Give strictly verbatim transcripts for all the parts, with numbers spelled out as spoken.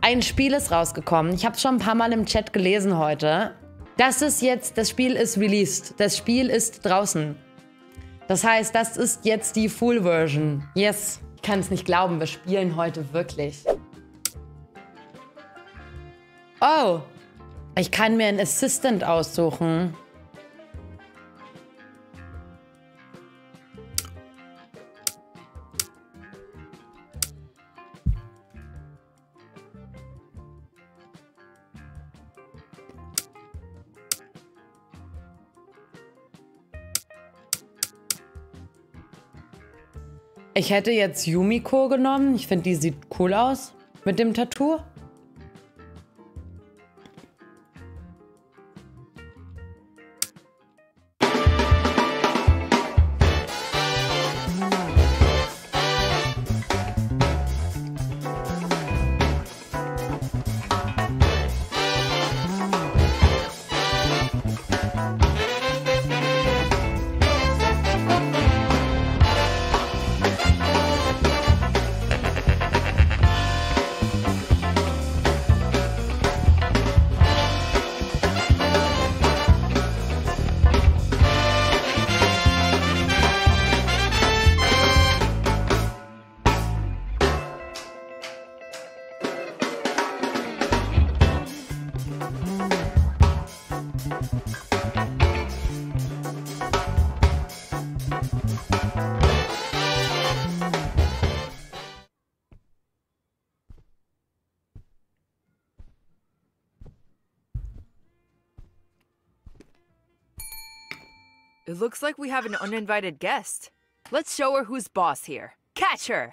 Ein Spiel ist rausgekommen. Ich habe es schon ein paar Mal im Chat gelesen heute. Das ist jetzt, das Spiel ist released. Das Spiel ist draußen. Das heißt, das ist jetzt die Full Version. Yes. Ich kann es nicht glauben, wir spielen heute wirklich. Oh. Ich kann mir einen Assistant aussuchen. Ich hätte jetzt Yumiko genommen. Ich finde, die sieht cool aus mit dem Tattoo. It looks like we have an uninvited guest. Let's show her who's boss here. Catch her!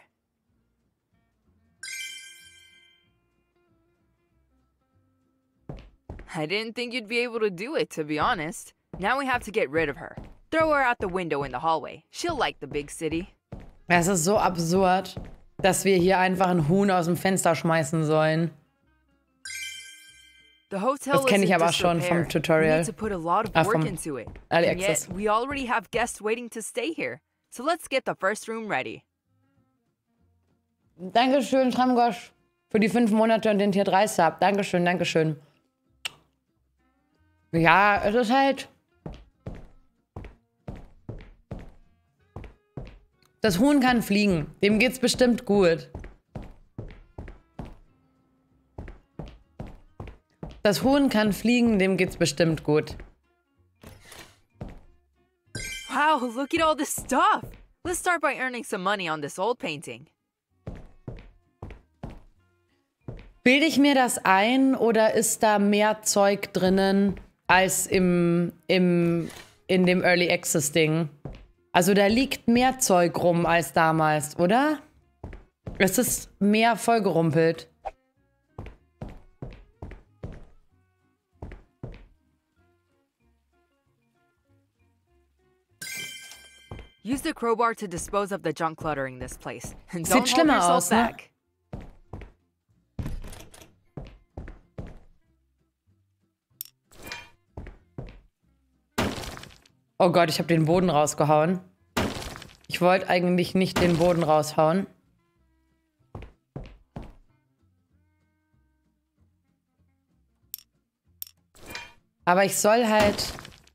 I didn't think you'd be able to do it, to be honest. Now we have to get rid of her. Throw her out the window in the hallway. She'll like the big city. Es ist so absurd, dass wir hier einfach ein Huhn aus dem Fenster schmeißen sollen. The hotel Das kenne is ich in aber schon disrepair. vom Tutorial. We need to put a lot of Ah, work vom into it. Early And yet, Access. we already have guests waiting to stay here. So let's get the first room ready. Dankeschön, Tramgosch, für die fünf Monate und den Tier drei Sub. Dankeschön, Dankeschön. Ja, es ist halt... Das Huhn kann fliegen. Dem geht's bestimmt gut. Das Huhn kann fliegen, dem geht's bestimmt gut. Wow, look at all this stuff! Let's start by earning some money on this old painting. Bilde ich mir das ein oder ist da mehr Zeug drinnen als im, im, in dem Early Access Ding? Also da liegt mehr Zeug rum als damals, oder? Es ist mehr vollgerumpelt. Use the crowbar to dispose of the junk cluttering this place. And Sieht don't hold schlimmer yourself aus, ne? back. Oh Gott, ich habe den Boden rausgehauen. Ich wollte eigentlich nicht den Boden raushauen. Aber ich soll halt...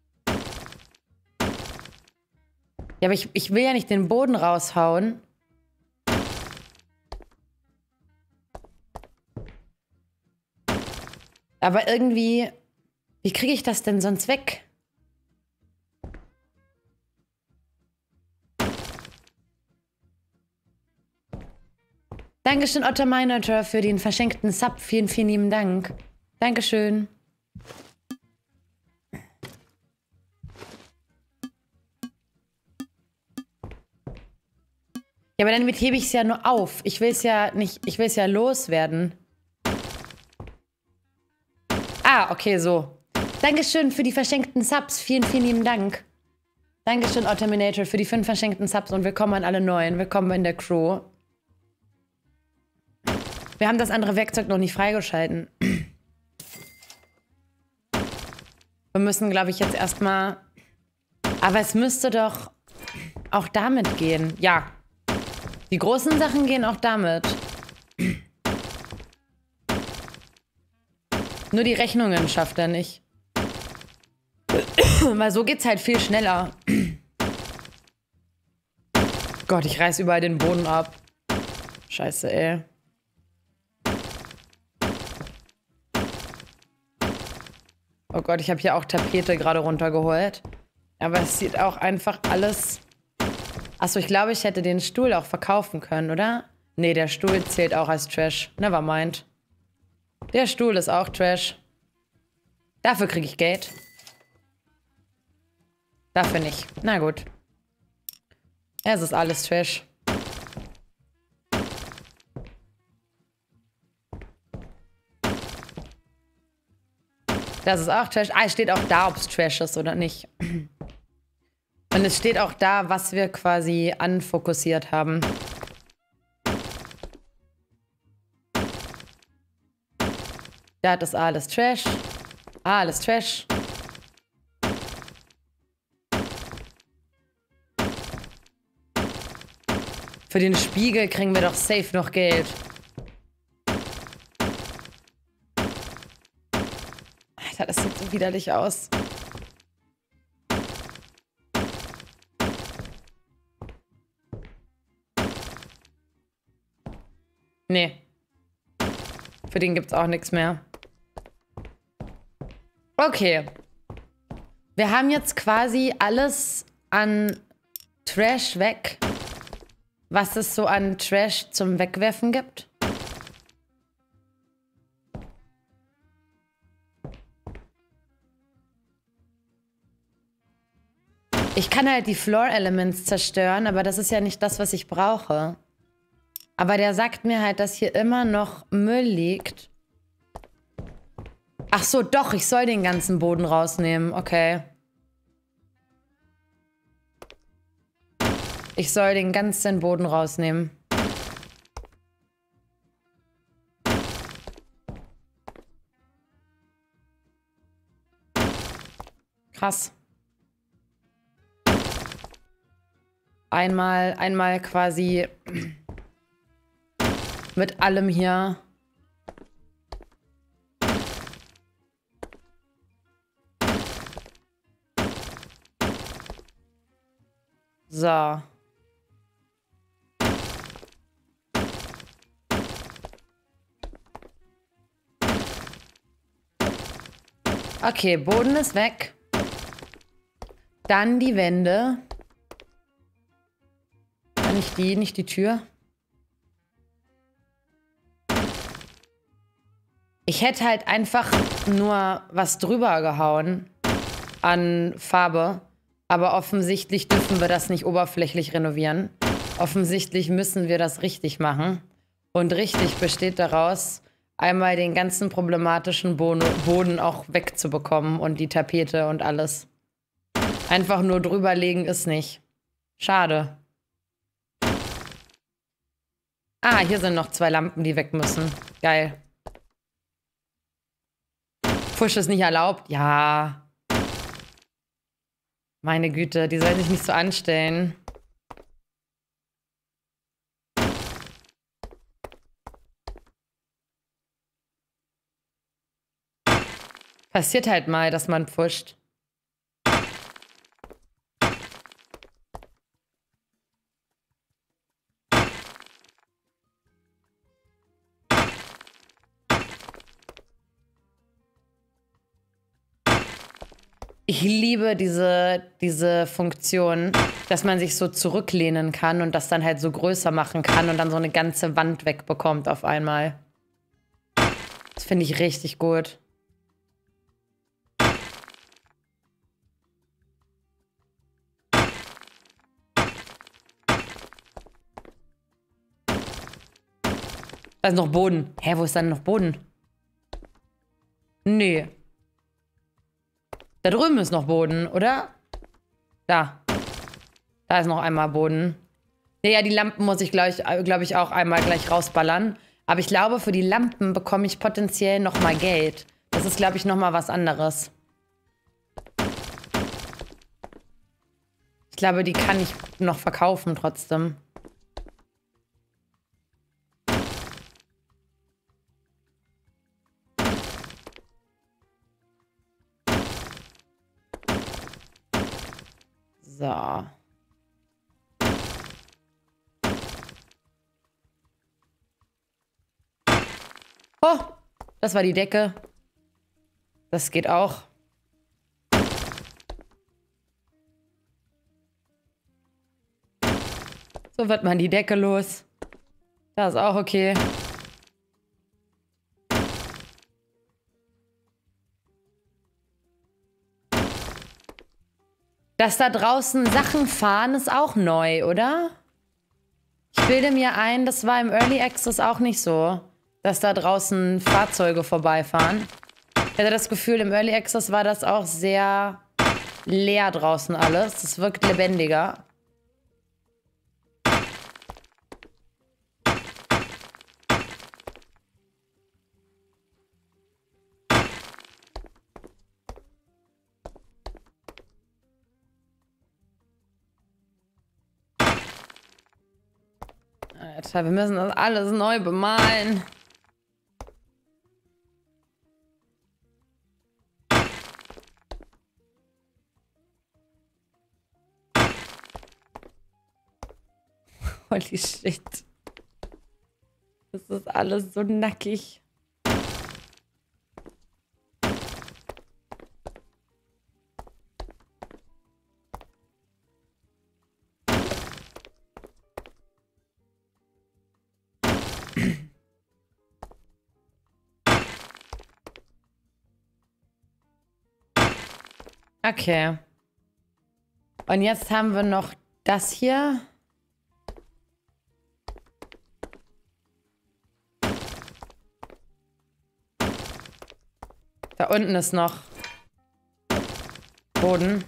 Ja, aber ich, ich will ja nicht den Boden raushauen. Aber irgendwie... Wie kriege ich das denn sonst weg? Dankeschön, Otter Minotaur, für den verschenkten Sub. Vielen, vielen lieben Dank. Dankeschön. Ja, aber damit hebe ich es ja nur auf. Ich will es ja nicht, ich will es ja loswerden. Ah, okay, so. Dankeschön für die verschenkten Subs. Vielen, vielen lieben Dank. Dankeschön, Autominator, für die fünf verschenkten Subs und willkommen an alle Neuen. Willkommen in der Crew. Wir haben das andere Werkzeug noch nicht freigeschalten. Wir müssen, glaube ich, jetzt erstmal... Aber es müsste doch auch damit gehen. Ja. Die großen Sachen gehen auch damit. Nur die Rechnungen schafft er nicht. Weil so geht's halt viel schneller. Gott, ich reiß überall den Boden ab. Scheiße, ey. Oh Gott, ich habe hier auch Tapete gerade runtergeholt. Aber es sieht auch einfach alles... Achso, ich glaube, ich hätte den Stuhl auch verkaufen können, oder? Nee, der Stuhl zählt auch als Trash. Nevermind. Der Stuhl ist auch Trash. Dafür kriege ich Geld. Dafür nicht. Na gut. Es ist alles Trash. Das ist auch Trash. Ah, es steht auch da, ob es Trash ist oder nicht. Und es steht auch da, was wir quasi anfokussiert haben. Das ist alles Trash. Alles Trash. Für den Spiegel kriegen wir doch safe noch Geld. Alter, das sieht so widerlich aus. Nee. Für den gibt's auch nichts mehr. Okay. Wir haben jetzt quasi alles an Trash weg, was es so an Trash zum Wegwerfen gibt. Ich kann halt die Floor Elements zerstören, aber das ist ja nicht das, was ich brauche. Aber der sagt mir halt, dass hier immer noch Müll liegt. Ach so, doch, ich soll den ganzen Boden rausnehmen. Okay. Ich soll den ganzen Boden rausnehmen. Krass. Einmal, einmal quasi mit allem hier. So. Okay, Boden ist weg. Dann die Wände. Nicht die, nicht die Tür. Ich hätte halt einfach nur was drüber gehauen an Farbe. Aber offensichtlich dürfen wir das nicht oberflächlich renovieren. Offensichtlich müssen wir das richtig machen. Und richtig besteht daraus, einmal den ganzen problematischen Boden auch wegzubekommen und die Tapete und alles. Einfach nur drüberlegen ist nicht. Schade. Ah, hier sind noch zwei Lampen, die weg müssen. Geil. Pfusch ist nicht erlaubt? Ja. Meine Güte, die sollen sich nicht so anstellen. Passiert halt mal, dass man pfuscht. Ich liebe diese, diese Funktion, dass man sich so zurücklehnen kann und das dann halt so größer machen kann und dann so eine ganze Wand wegbekommt auf einmal. Das finde ich richtig gut. Da ist noch Boden. Hä, wo ist dann noch Boden? Nee. Da drüben ist noch Boden, oder? Da. Da ist noch einmal Boden. Naja, die Lampen muss ich, glaube ich, glaub ich, auch einmal gleich rausballern. Aber ich glaube, für die Lampen bekomme ich potenziell noch mal Geld. Das ist, glaube ich, noch mal was anderes. Ich glaube, die kann ich noch verkaufen trotzdem. So. Oh, das war die Decke. Das geht auch. So wird man die Decke los. Das ist auch okay. Dass da draußen Sachen fahren, ist auch neu, oder? Ich bilde mir ein, das war im Early Access auch nicht so, dass da draußen Fahrzeuge vorbeifahren. Ich hatte das Gefühl, im Early Access war das auch sehr leer draußen alles. Das wirkt lebendiger. Alter, wir müssen das alles neu bemalen. Holy shit. Das ist alles so nackig. Okay. Und jetzt haben wir noch das hier. Da unten ist noch Boden.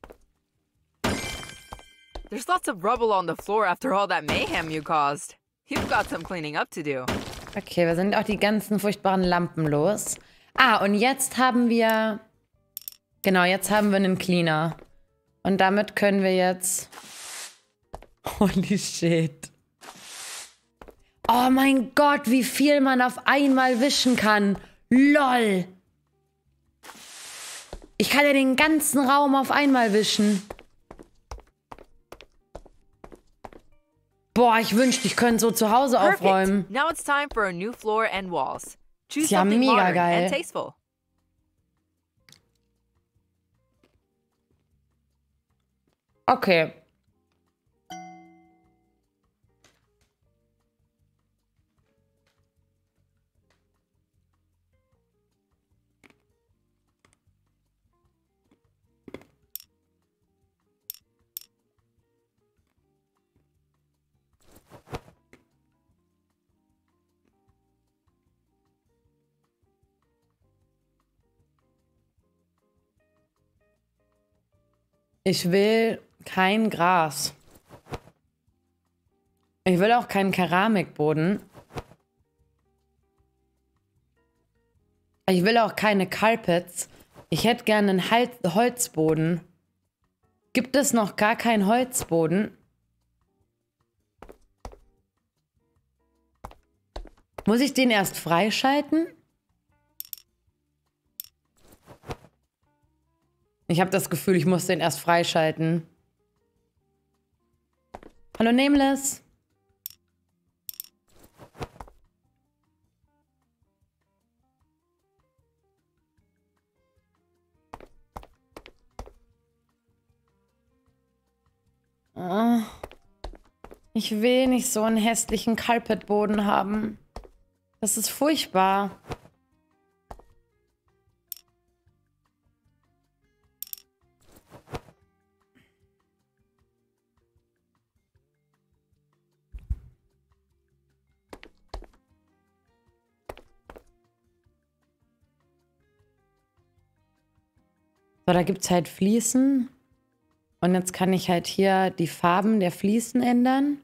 There's lots of rubble on the floor after all that mayhem you caused. You've got some cleaning up to do. Okay, wir sind auch die ganzen furchtbaren Lampen los. Ah, und jetzt haben wir... Genau, jetzt haben wir einen Cleaner. Und damit können wir jetzt... Holy shit. Oh mein Gott, wie viel man auf einmal wischen kann. LOL. Ich kann ja den ganzen Raum auf einmal wischen. Boah, ich wünschte, ich könnte so zu Hause Perfect. aufräumen. Now it's time for a new floor and walls. Choose Ist ja something mega modern geil. and tasteful. Okay. Ich will kein Gras. Ich will auch keinen Keramikboden. Ich will auch keine Carpets. Ich hätte gerne einen Hal- Holzboden. Gibt es noch gar keinen Holzboden? Muss ich den erst freischalten? Ich habe das Gefühl, ich muss den erst freischalten. Hallo Nameless. Oh, ich will nicht so einen hässlichen Carpetboden haben. Das ist furchtbar. So, da gibt es halt Fliesen. Und jetzt kann ich halt hier die Farben der Fliesen ändern.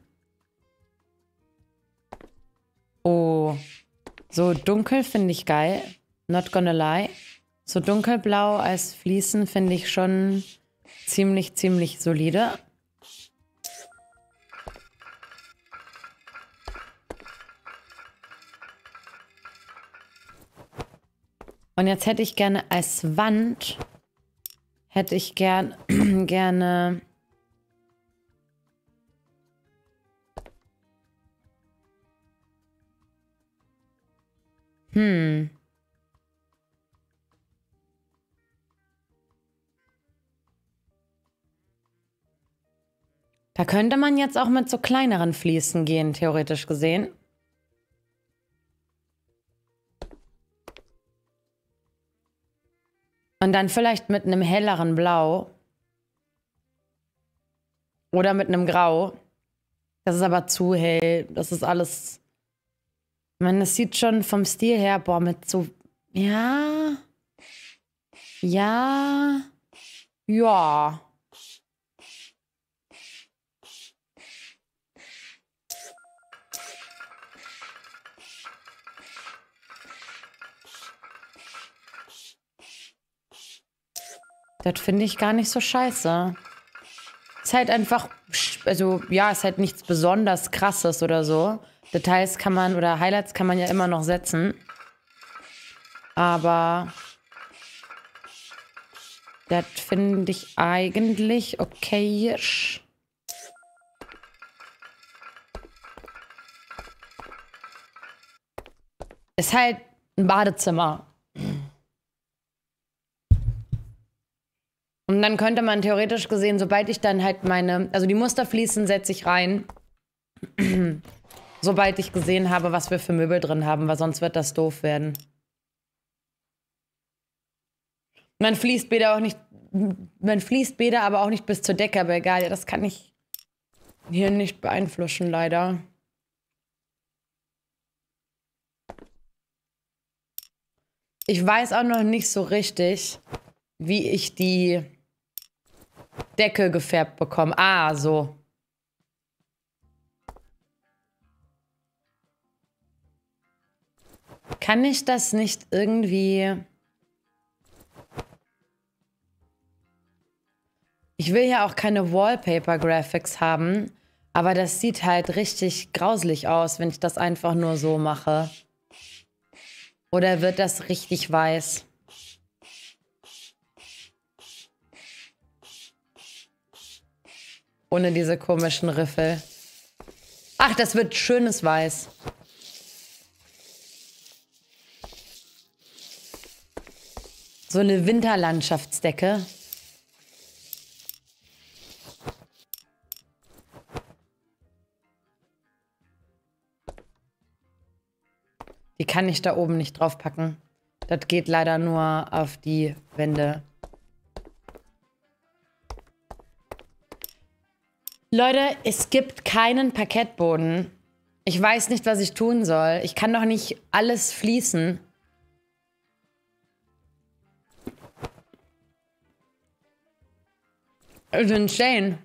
Oh. So dunkel finde ich geil. Not gonna lie. So dunkelblau als Fliesen finde ich schon ziemlich, ziemlich solide. Und jetzt hätte ich gerne als Wand, hätte ich gern, gerne Hm. Da könnte man jetzt auch mit so kleineren Fliesen gehen, theoretisch gesehen. Und dann vielleicht mit einem helleren Blau. Oder mit einem Grau. Das ist aber zu hell. Das ist alles... Ich meine, das sieht schon vom Stil her, boah, mit so... Ja... Ja... Ja... Das finde ich gar nicht so scheiße. Ist halt einfach, also ja, ist halt nichts besonders Krasses oder so. Details kann man, oder Highlights kann man ja immer noch setzen. Aber das finde ich eigentlich okayisch. Ist halt ein Badezimmer. Und dann könnte man theoretisch gesehen, sobald ich dann halt meine, also die Musterfliesen setze ich rein, sobald ich gesehen habe, was wir für Möbel drin haben, weil sonst wird das doof werden. Man fließt Bäder auch nicht, man fließt Bäder aber auch nicht bis zur Decke, aber egal, ja, das kann ich hier nicht beeinflussen, leider. Ich weiß auch noch nicht so richtig, wie ich die Decke gefärbt bekomme. Ah, so. Kann ich das nicht irgendwie... Ich will ja auch keine Wallpaper-Graphics haben, aber das sieht halt richtig grauselig aus, wenn ich das einfach nur so mache. Oder wird das richtig weiß? Ohne diese komischen Riffel. Ach, das wird schönes Weiß. So eine Winterlandschaftsdecke. Die kann ich da oben nicht draufpacken. Das geht leider nur auf die Wände. Leute, es gibt keinen Parkettboden. Ich weiß nicht, was ich tun soll. Ich kann doch nicht alles fließen. Den Shane.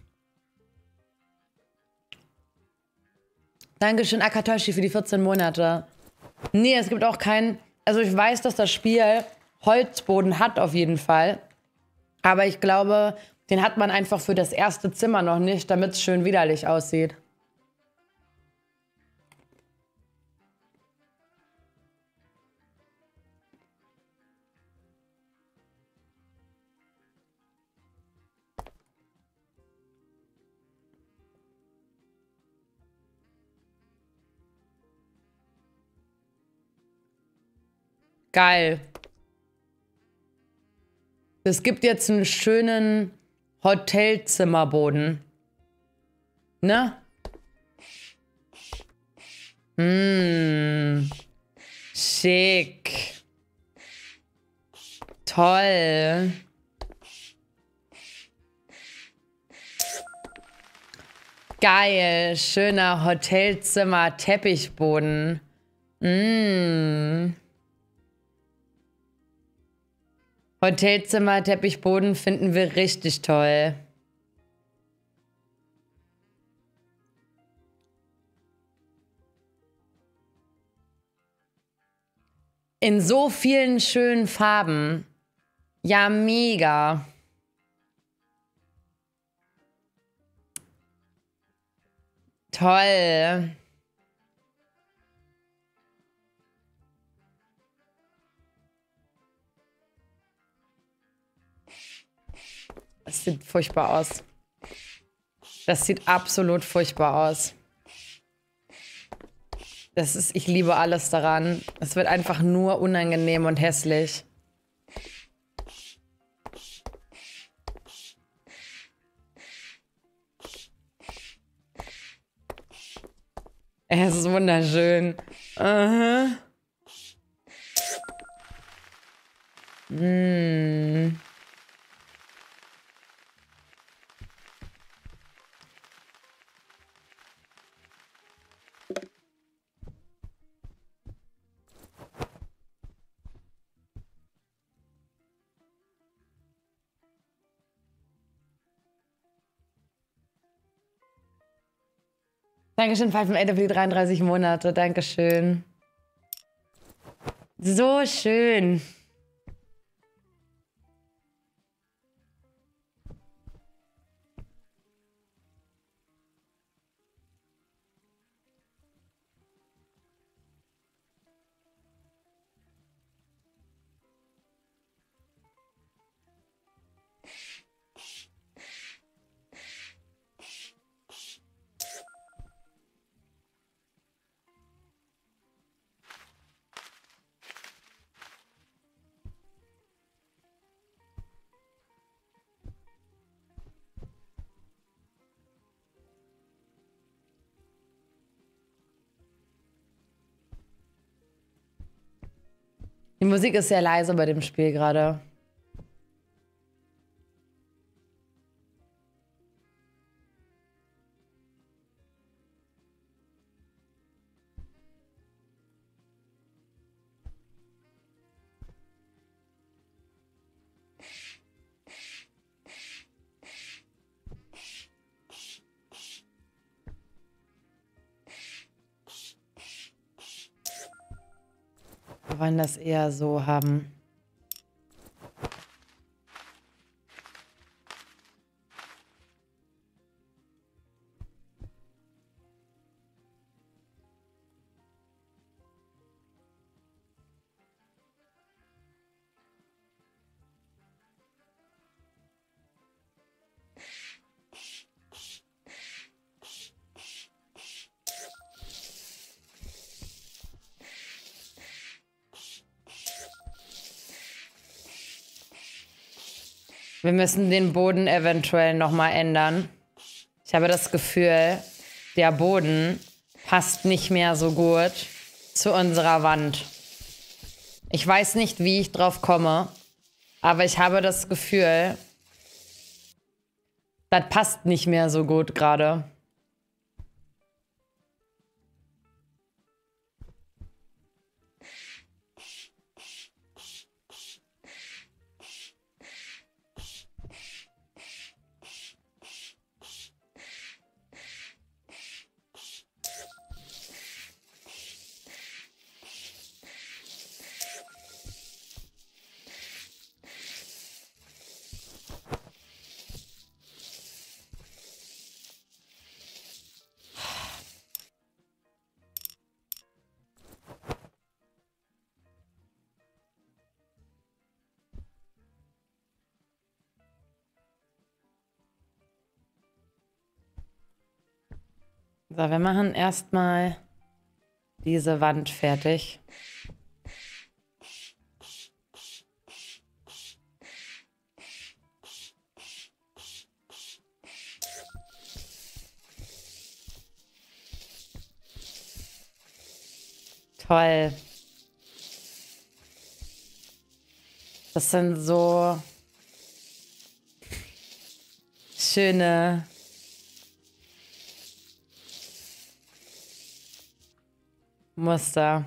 Dankeschön, Akatoshi, für die vierzehn Monate. Nee, es gibt auch keinen... Also ich weiß, dass das Spiel Holzboden hat auf jeden Fall. Aber ich glaube... Den hat man einfach für das erste Zimmer noch nicht, damit es schön widerlich aussieht. Geil. Es gibt jetzt einen schönen Hotelzimmerboden. Ne? Hm. Schick. Toll. Geil. Schöner Hotelzimmer-Teppichboden. Mmh. Hotelzimmer, Teppichboden finden wir richtig toll. In so vielen schönen Farben. Ja, mega. Toll. Das sieht furchtbar aus. Das sieht absolut furchtbar aus. Das ist, ich liebe alles daran. Es wird einfach nur unangenehm und hässlich. Es ist wunderschön. Aha. Mm. Dankeschön, Five Eight für die dreiunddreißig Monate. Dankeschön. So schön. Die Musik ist sehr leise bei dem Spiel gerade. Wir wollen das eher so haben. Wir müssen den Boden eventuell nochmal ändern. Ich habe das Gefühl, der Boden passt nicht mehr so gut zu unserer Wand. Ich weiß nicht, wie ich drauf komme, aber ich habe das Gefühl, das passt nicht mehr so gut gerade. So, wir machen erstmal diese Wand fertig. Toll. Das sind so schöne Muster.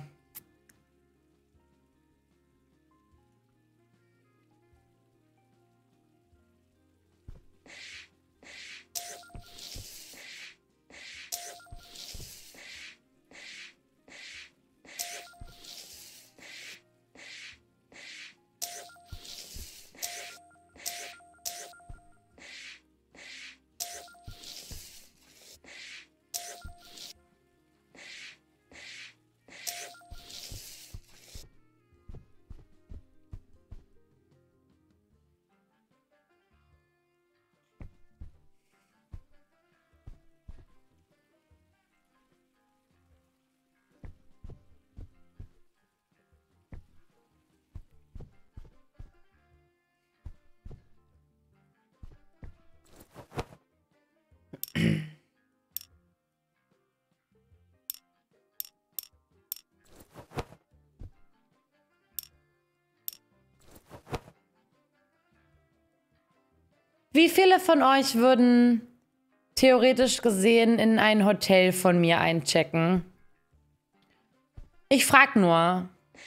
Wie viele von euch würden theoretisch gesehen in ein Hotel von mir einchecken? Ich frag nur.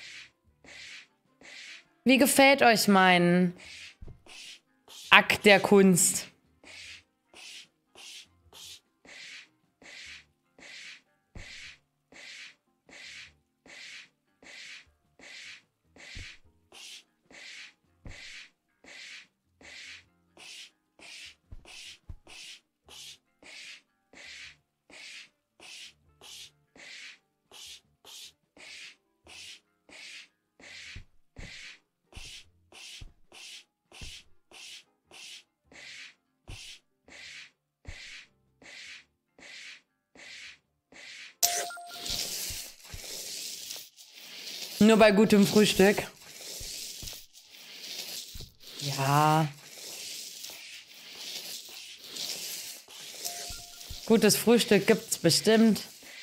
Wie gefällt euch mein Akt der Kunst? Nur bei gutem Frühstück. Ja. Gutes Frühstück gibt's bestimmt.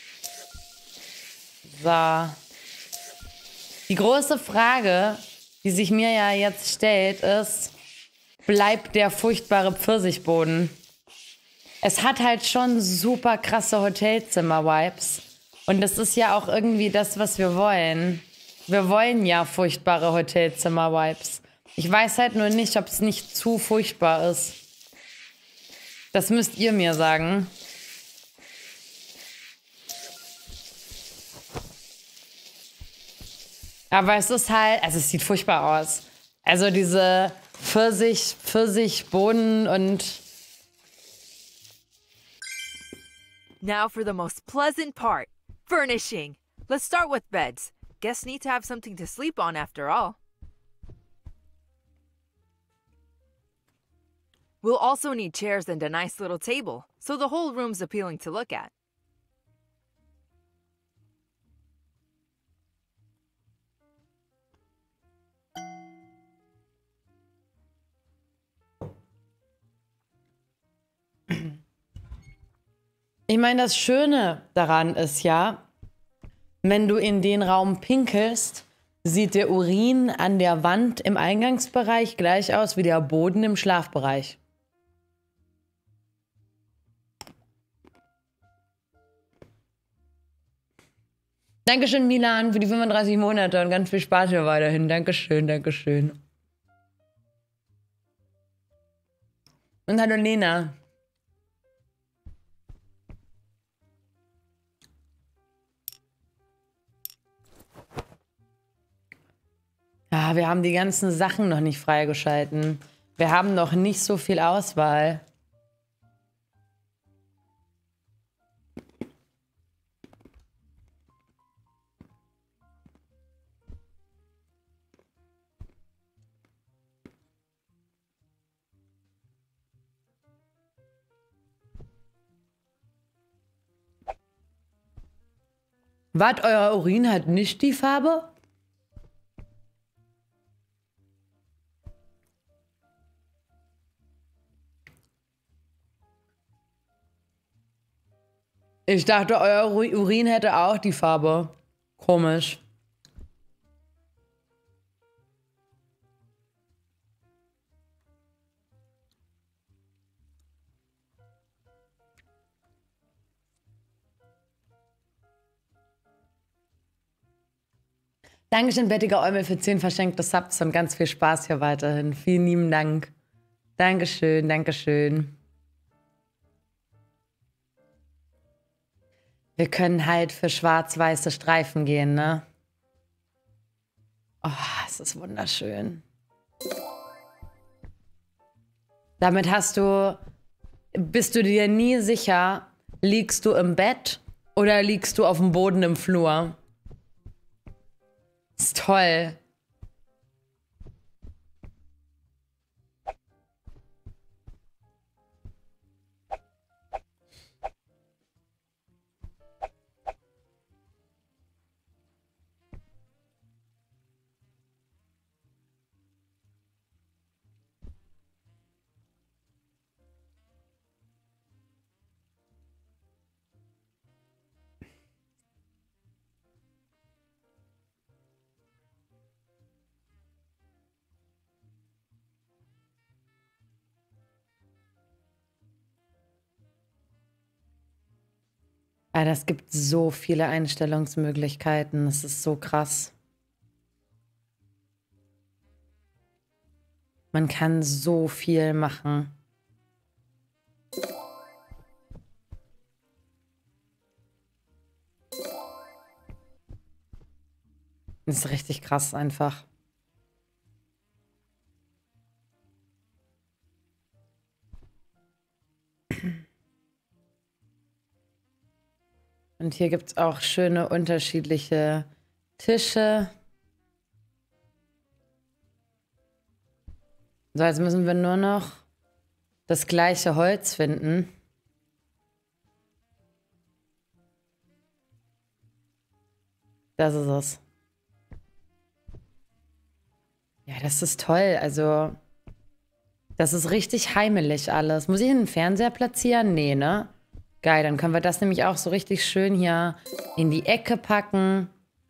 So. Die große Frage, die sich mir ja jetzt stellt, ist, bleibt der furchtbare Pfirsichboden? Es hat halt schon super krasse Hotelzimmer-Vibes. Und das ist ja auch irgendwie das, was wir wollen. Wir wollen ja furchtbare Hotelzimmer-Vibes. Ich weiß halt nur nicht, ob es nicht zu furchtbar ist. Das müsst ihr mir sagen. Aber es ist halt, also es sieht furchtbar aus. Also diese Pfirsich, Pfirsichboden und... Now for the most pleasant part, furnishing. Let's start with beds. Guests need to have something to sleep on after all. We'll also need chairs and a nice little table, so the whole room's appealing to look at. Ich meine, das Schöne daran ist ja, wenn du in den Raum pinkelst, sieht der Urin an der Wand im Eingangsbereich gleich aus wie der Boden im Schlafbereich. Dankeschön, Milan, für die fünfunddreißig Monate und ganz viel Spaß hier weiterhin. Dankeschön, Dankeschön. Und hallo, Lena. Ja, wir haben die ganzen Sachen noch nicht freigeschalten. Wir haben noch nicht so viel Auswahl. Was, euer Urin hat nicht die Farbe? Ich dachte, euer Urin hätte auch die Farbe. Komisch. Dankeschön, Bettiger Eumel, für zehn verschenkte Subs und ganz viel Spaß hier weiterhin. Vielen lieben Dank. Dankeschön, Dankeschön. Wir können halt für schwarz-weiße Streifen gehen, ne? Oh, es ist wunderschön. Damit hast du, bist du dir nie sicher, liegst du im Bett oder liegst du auf dem Boden im Flur? Ist toll. Alter, es gibt so viele Einstellungsmöglichkeiten. Das ist so krass. Man kann so viel machen. Das ist richtig krass einfach. Und hier gibt es auch schöne unterschiedliche Tische. So, jetzt müssen wir nur noch das gleiche Holz finden. Das ist es. Ja, das ist toll. Also, das ist richtig heimelig alles. Muss ich einen Fernseher platzieren? Nee, ne? Geil, dann können wir das nämlich auch so richtig schön hier in die Ecke packen.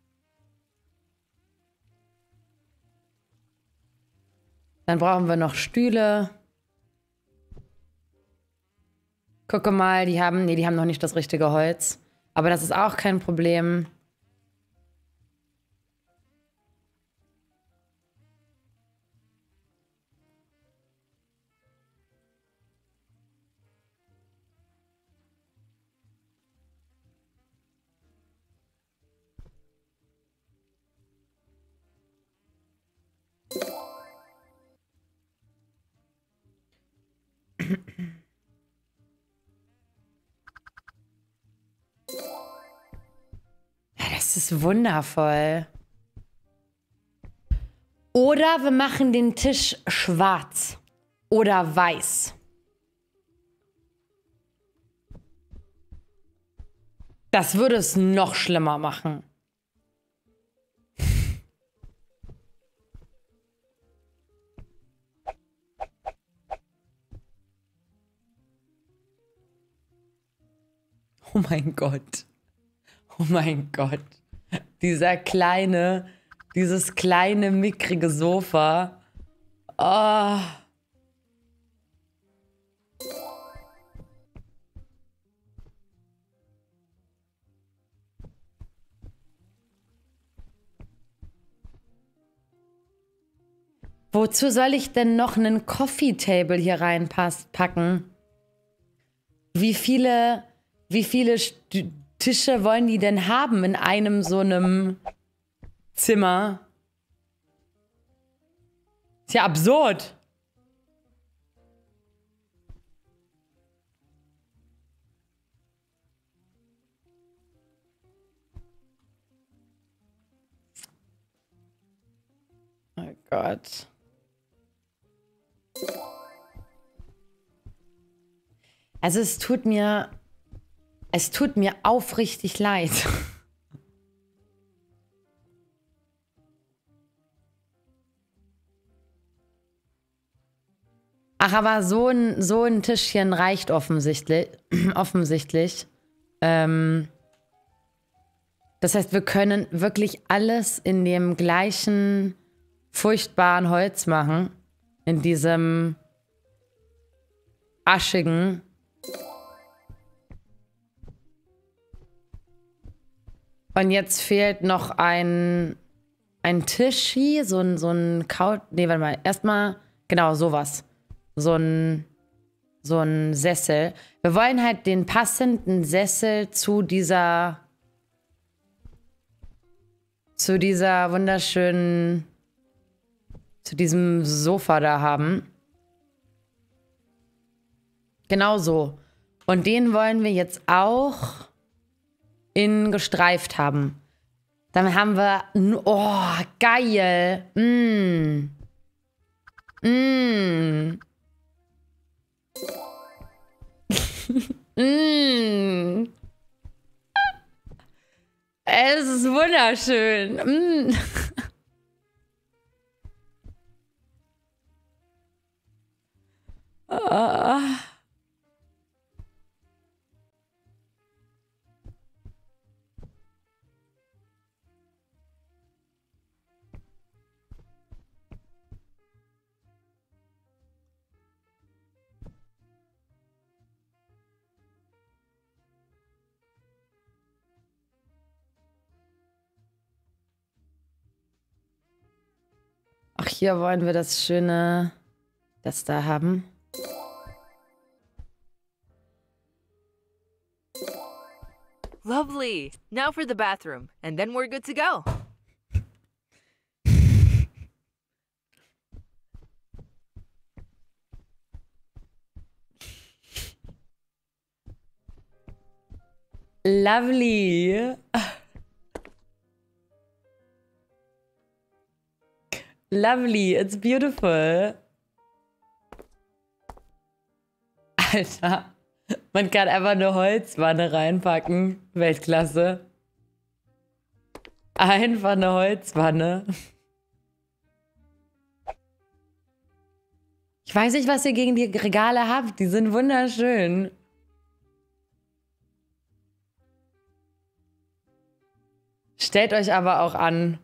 Dann brauchen wir noch Stühle. Gucke mal, die haben, nee, die haben noch nicht das richtige Holz. Aber das ist auch kein Problem. Ja, das ist wundervoll. Oder wir machen den Tisch schwarz oder weiß. Das würde es noch schlimmer machen. Oh mein Gott. Oh mein Gott. Dieser kleine, dieses kleine, mickrige Sofa. Oh. Wozu soll ich denn noch einen Coffee Table hier reinpacken? Wie viele, wie viele St- Tische wollen die denn haben in einem so einem Zimmer? Ist ja absurd. Oh Gott. Also es tut mir, es tut mir aufrichtig leid. Ach, aber so ein, so ein Tischchen reicht offensichtlich. offensichtlich. Ähm, das heißt, wir können wirklich alles in dem gleichen furchtbaren Holz machen. In diesem aschigen. Und jetzt fehlt noch ein, ein Tischi, so ein, so ein Couch. Nee, warte mal. Erstmal, genau, sowas. So ein, so ein Sessel. Wir wollen halt den passenden Sessel zu dieser, zu dieser wunderschönen, zu diesem Sofa da haben. Genau so. Und den wollen wir jetzt auch in gestreift haben. Dann haben wir, oh, geil. Mm. Mm. mm. Es ist wunderschön. Mm. oh. Ach, hier wollen wir das schöne, das da haben. Lovely. Now for the bathroom, and then we're good to go. Lovely. Lovely, it's beautiful. Alter, man kann einfach eine Holzwanne reinpacken. Weltklasse. Einfach eine Holzwanne. Ich weiß nicht, was ihr gegen die Regale habt. Die sind wunderschön. Stellt euch aber auch an.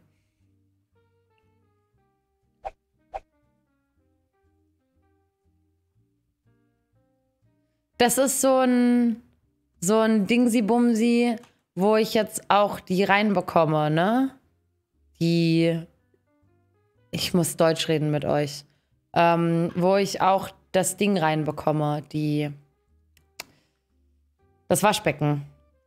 Das ist so ein, so ein Dingsi-Bumsi, wo ich jetzt auch die reinbekomme, ne? Die, ich muss Deutsch reden mit euch. Ähm, wo ich auch das Ding reinbekomme, die, das Waschbecken.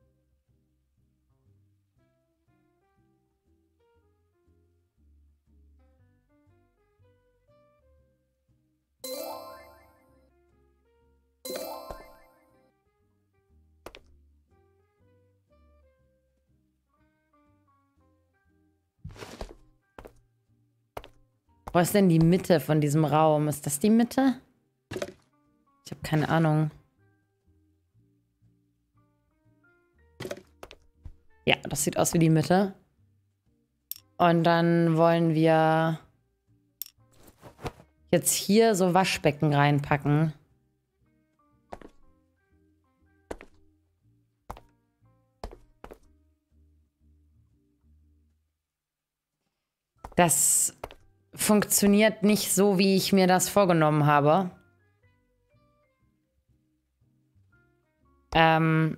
Wo ist denn die Mitte von diesem Raum? Ist das die Mitte? Ich habe keine Ahnung. Ja, das sieht aus wie die Mitte. Und dann wollen wir jetzt hier so Waschbecken reinpacken. Das funktioniert nicht so, wie ich mir das vorgenommen habe. Ähm.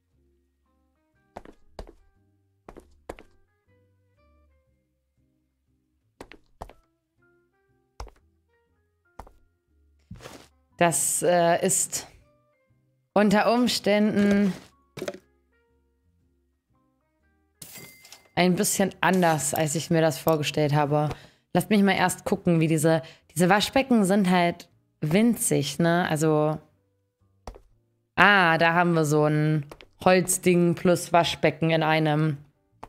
Das äh, ist unter Umständen ein bisschen anders, als ich mir das vorgestellt habe. Lasst mich mal erst gucken, wie diese... Diese Waschbecken sind halt winzig, ne? Also... Ah, da haben wir so ein Holzding plus Waschbecken in einem.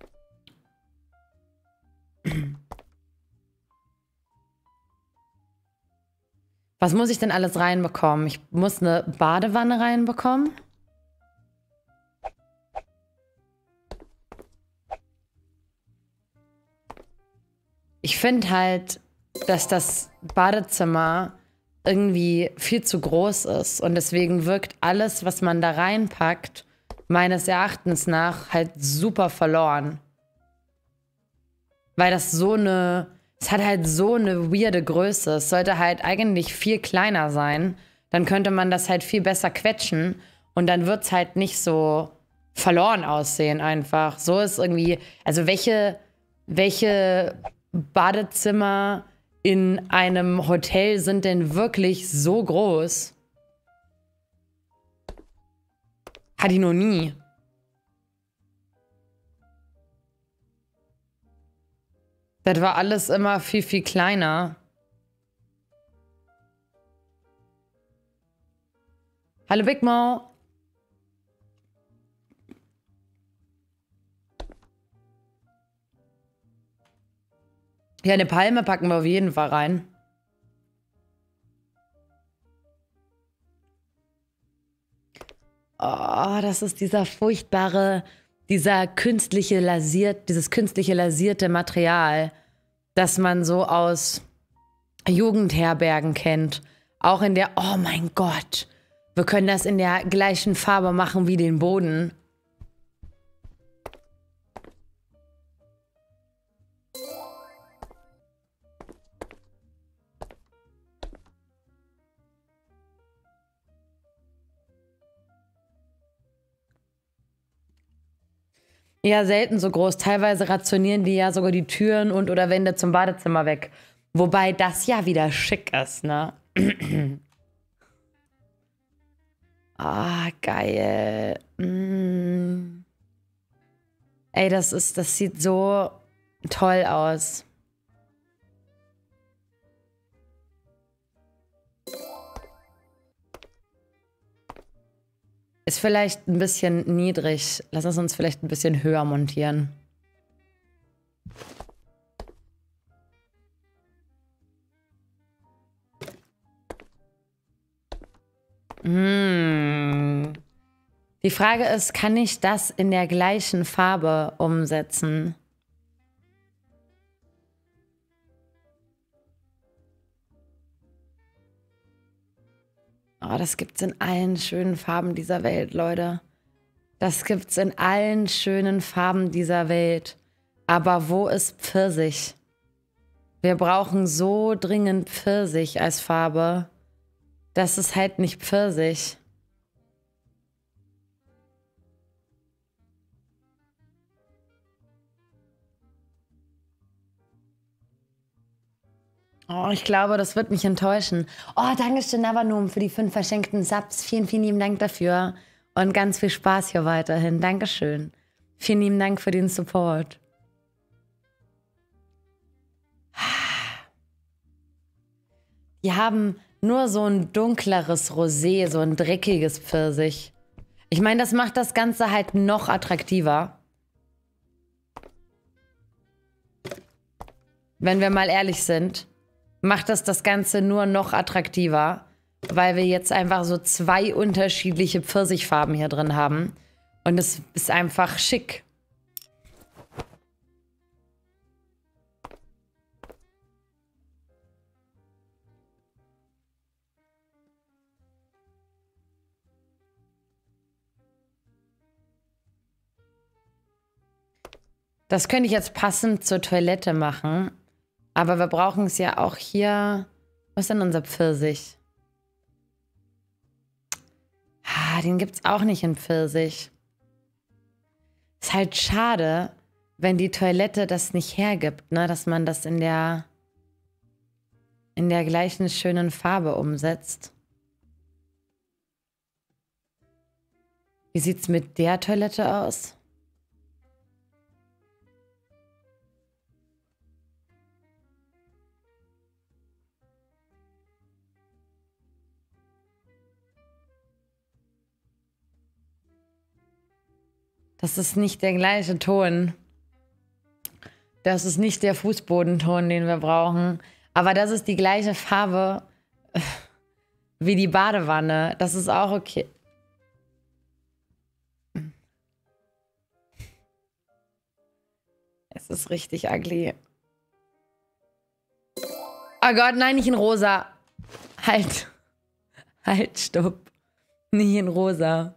Was muss ich denn alles reinbekommen? Ich muss eine Badewanne reinbekommen. Ich finde halt, dass das Badezimmer irgendwie viel zu groß ist. Und deswegen wirkt alles, was man da reinpackt, meines Erachtens nach halt super verloren. Weil das so eine... Es hat halt so eine weirde Größe. Es sollte halt eigentlich viel kleiner sein. Dann könnte man das halt viel besser quetschen. Und dann wird es halt nicht so verloren aussehen einfach. So ist irgendwie... Also welche, welche Badezimmer in einem Hotel sind denn wirklich so groß? Hatte ich noch nie. Das war alles immer viel, viel kleiner. Hallo Big Mo. Ja, eine Palme packen wir auf jeden Fall rein. Oh, das ist dieser furchtbare... Dieser künstliche lasiert, dieses künstliche lasierte Material, das man so aus Jugendherbergen kennt. Auch in der, oh mein Gott, wir können das in der gleichen Farbe machen wie den Boden. Ja, selten so groß. Teilweise rationieren die ja sogar die Türen und oder Wände zum Badezimmer weg. Wobei das ja wieder schick ist, ne? Ah, geil. Mm. Ey, das ist, das sieht so toll aus. Ist vielleicht ein bisschen niedrig. Lass es uns vielleicht ein bisschen höher montieren. Hm. Die Frage ist, kann ich das in der gleichen Farbe umsetzen? Oh, das gibt's in allen schönen Farben dieser Welt, Leute. Das gibt's in allen schönen Farben dieser Welt. Aber wo ist Pfirsich? Wir brauchen so dringend Pfirsich als Farbe. Das ist halt nicht Pfirsich. Oh, ich glaube, das wird mich enttäuschen. Oh, danke schön, Navanom, für die fünf verschenkten Subs. Vielen, vielen lieben Dank dafür. Und ganz viel Spaß hier weiterhin. Dankeschön. Vielen lieben Dank für den Support. Die haben nur so ein dunkleres Rosé, so ein dreckiges Pfirsich. Ich meine, das macht das Ganze halt noch attraktiver. Wenn wir mal ehrlich sind, macht das das Ganze nur noch attraktiver, weil wir jetzt einfach so zwei unterschiedliche Pfirsichfarben hier drin haben. Und es ist einfach schick. Das könnte ich jetzt passend zur Toilette machen. Aber wir brauchen es ja auch hier. Was ist denn unser Pfirsich? Ah, den gibt es auch nicht in Pfirsich. Ist halt schade, wenn die Toilette das nicht hergibt, ne? Dass man das in der, in der gleichen schönen Farbe umsetzt. Wie sieht's mit der Toilette aus? Das ist nicht der gleiche Ton. Das ist nicht der Fußbodenton, den wir brauchen. Aber das ist die gleiche Farbe wie die Badewanne. Das ist auch okay. Es ist richtig ugly. Oh Gott, nein, nicht in rosa. Halt. Halt, stopp. Nicht in rosa.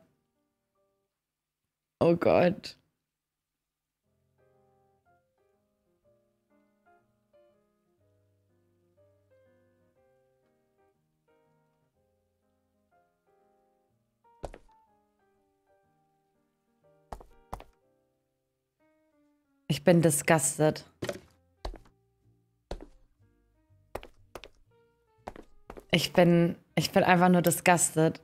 Oh Gott. Ich bin disgusted. Ich bin, ich bin einfach nur disgusted.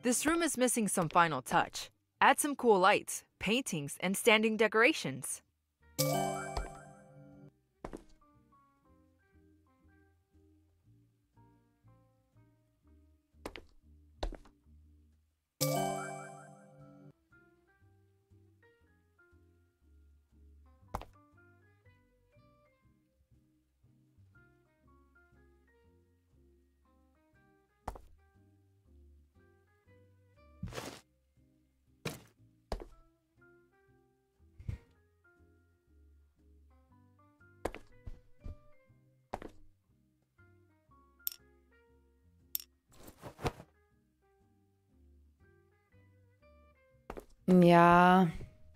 This room is missing some final touch. Add some cool lights, paintings, and standing decorations. Ja.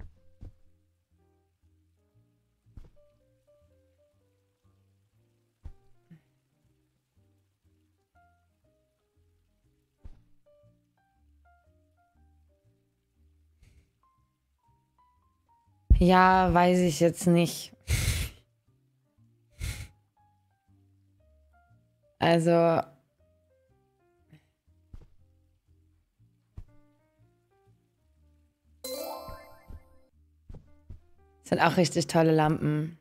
Ja, weiß ich jetzt nicht. Also... Das sind auch richtig tolle Lampen.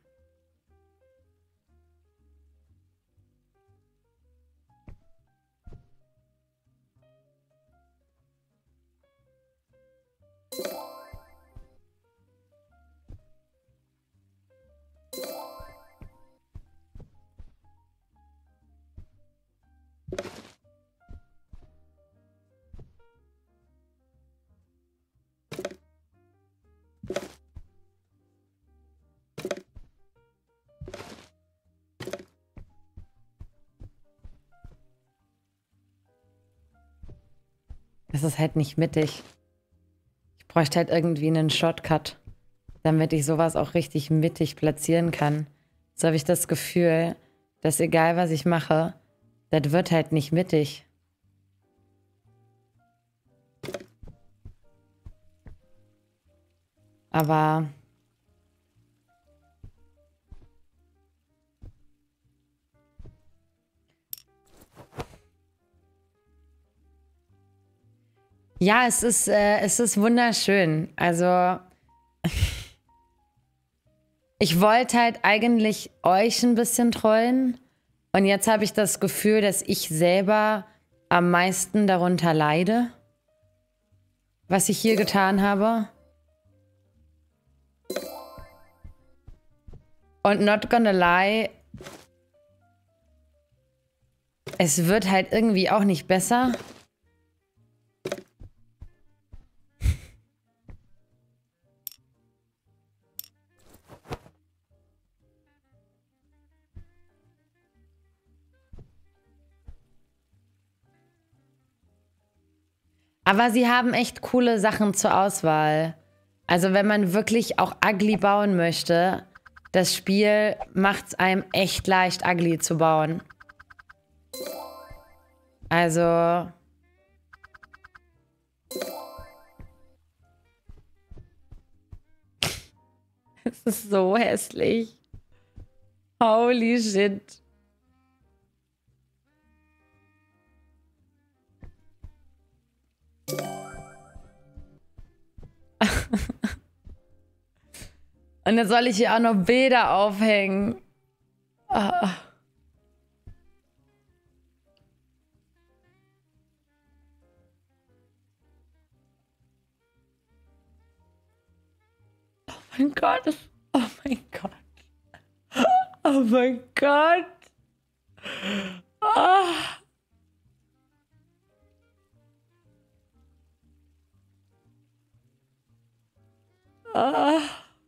Es ist halt nicht mittig. Ich bräuchte halt irgendwie einen Shortcut, damit ich sowas auch richtig mittig platzieren kann. So habe ich das Gefühl, dass egal was ich mache, das wird halt nicht mittig. Aber... Ja, es ist, äh, es ist wunderschön. Also, ich wollte halt eigentlich euch ein bisschen trollen. Und jetzt habe ich das Gefühl, dass ich selber am meisten darunter leide, was ich hier getan habe. Und not gonna lie, es wird halt irgendwie auch nicht besser. Aber sie haben echt coole Sachen zur Auswahl. Also wenn man wirklich auch ugly bauen möchte, das Spiel macht es einem echt leicht, ugly zu bauen. Also... Es ist so hässlich. Holy shit. Und jetzt soll ich hier auch noch Bilder aufhängen. Ah. Oh mein Gott. Oh mein Gott. Oh mein Gott. Ah. Ah.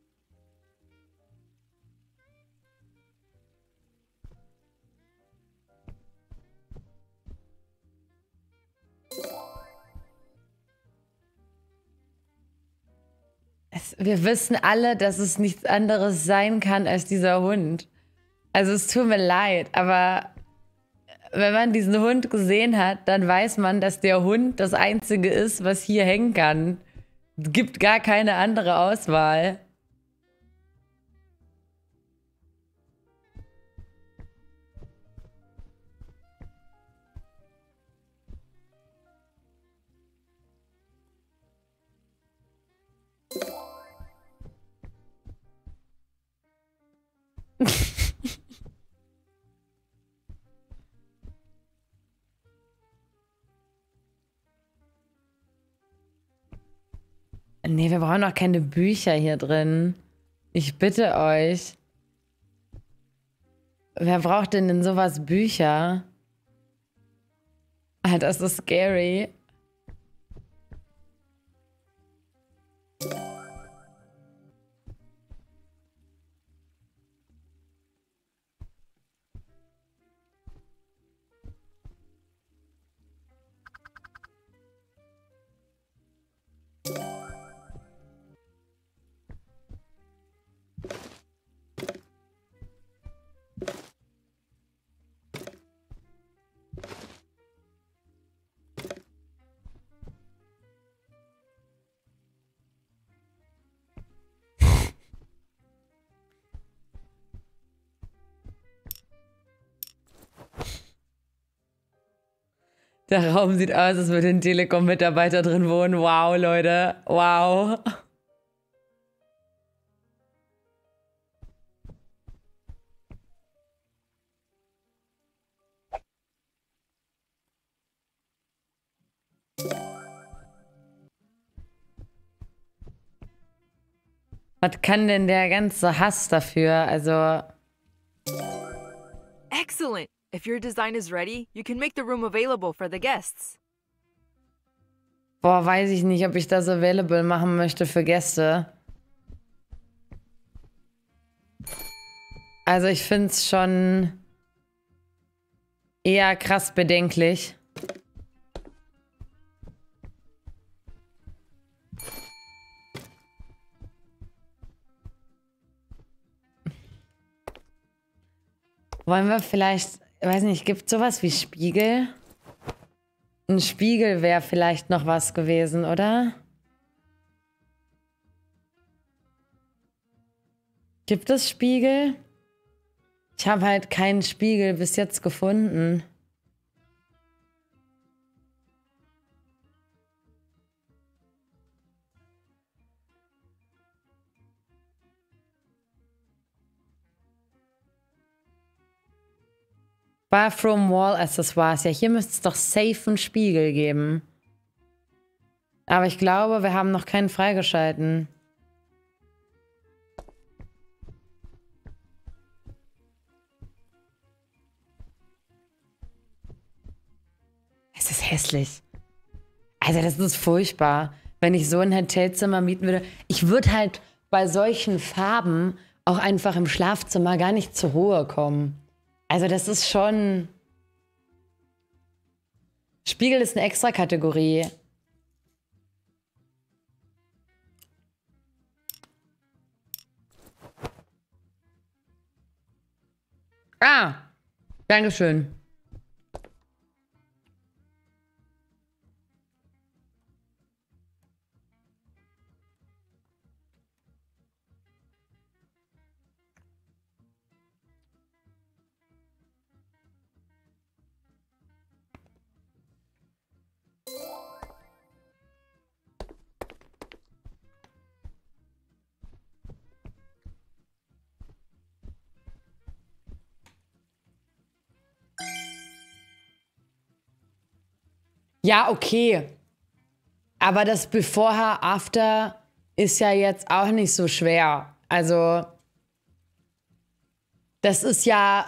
Es, wir wissen alle, dass es nichts anderes sein kann als dieser Hund. Also es tut mir leid, aber wenn man diesen Hund gesehen hat, dann weiß man, dass der Hund das Einzige ist, was hier hängen kann. Es gibt gar keine andere Auswahl. Nee, wir brauchen doch keine Bücher hier drin. Ich bitte euch. Wer braucht denn in sowas Bücher? Ah, das ist scary. Der Raum sieht aus, als würden Telekom-Mitarbeiter drin wohnen. Wow, Leute. Wow. Was kann denn der ganze Hass dafür? Also. Excellent! If your design is ready, you can make the room available for the guests. Boah, weiß ich nicht, ob ich das available machen möchte für Gäste. Also ich finde es schon eher krass bedenklich. Wollen wir vielleicht, ich weiß nicht, gibt es sowas wie Spiegel? Ein Spiegel wäre vielleicht noch was gewesen, oder? Gibt es Spiegel? Ich habe halt keinen Spiegel bis jetzt gefunden. Bathroom Wall Accessoires. Ja, hier müsste es doch safe einen Spiegel geben. Aber ich glaube, wir haben noch keinen freigeschalten. Es ist hässlich. Also das ist furchtbar. Wenn ich so ein Hotelzimmer mieten würde. Ich würde halt bei solchen Farben auch einfach im Schlafzimmer gar nicht zur Ruhe kommen. Also das ist schon... Spiegel ist eine extra Kategorie. Ah, Dankeschön. Ja, okay. Aber das Before, After ist ja jetzt auch nicht so schwer. Also, das ist ja...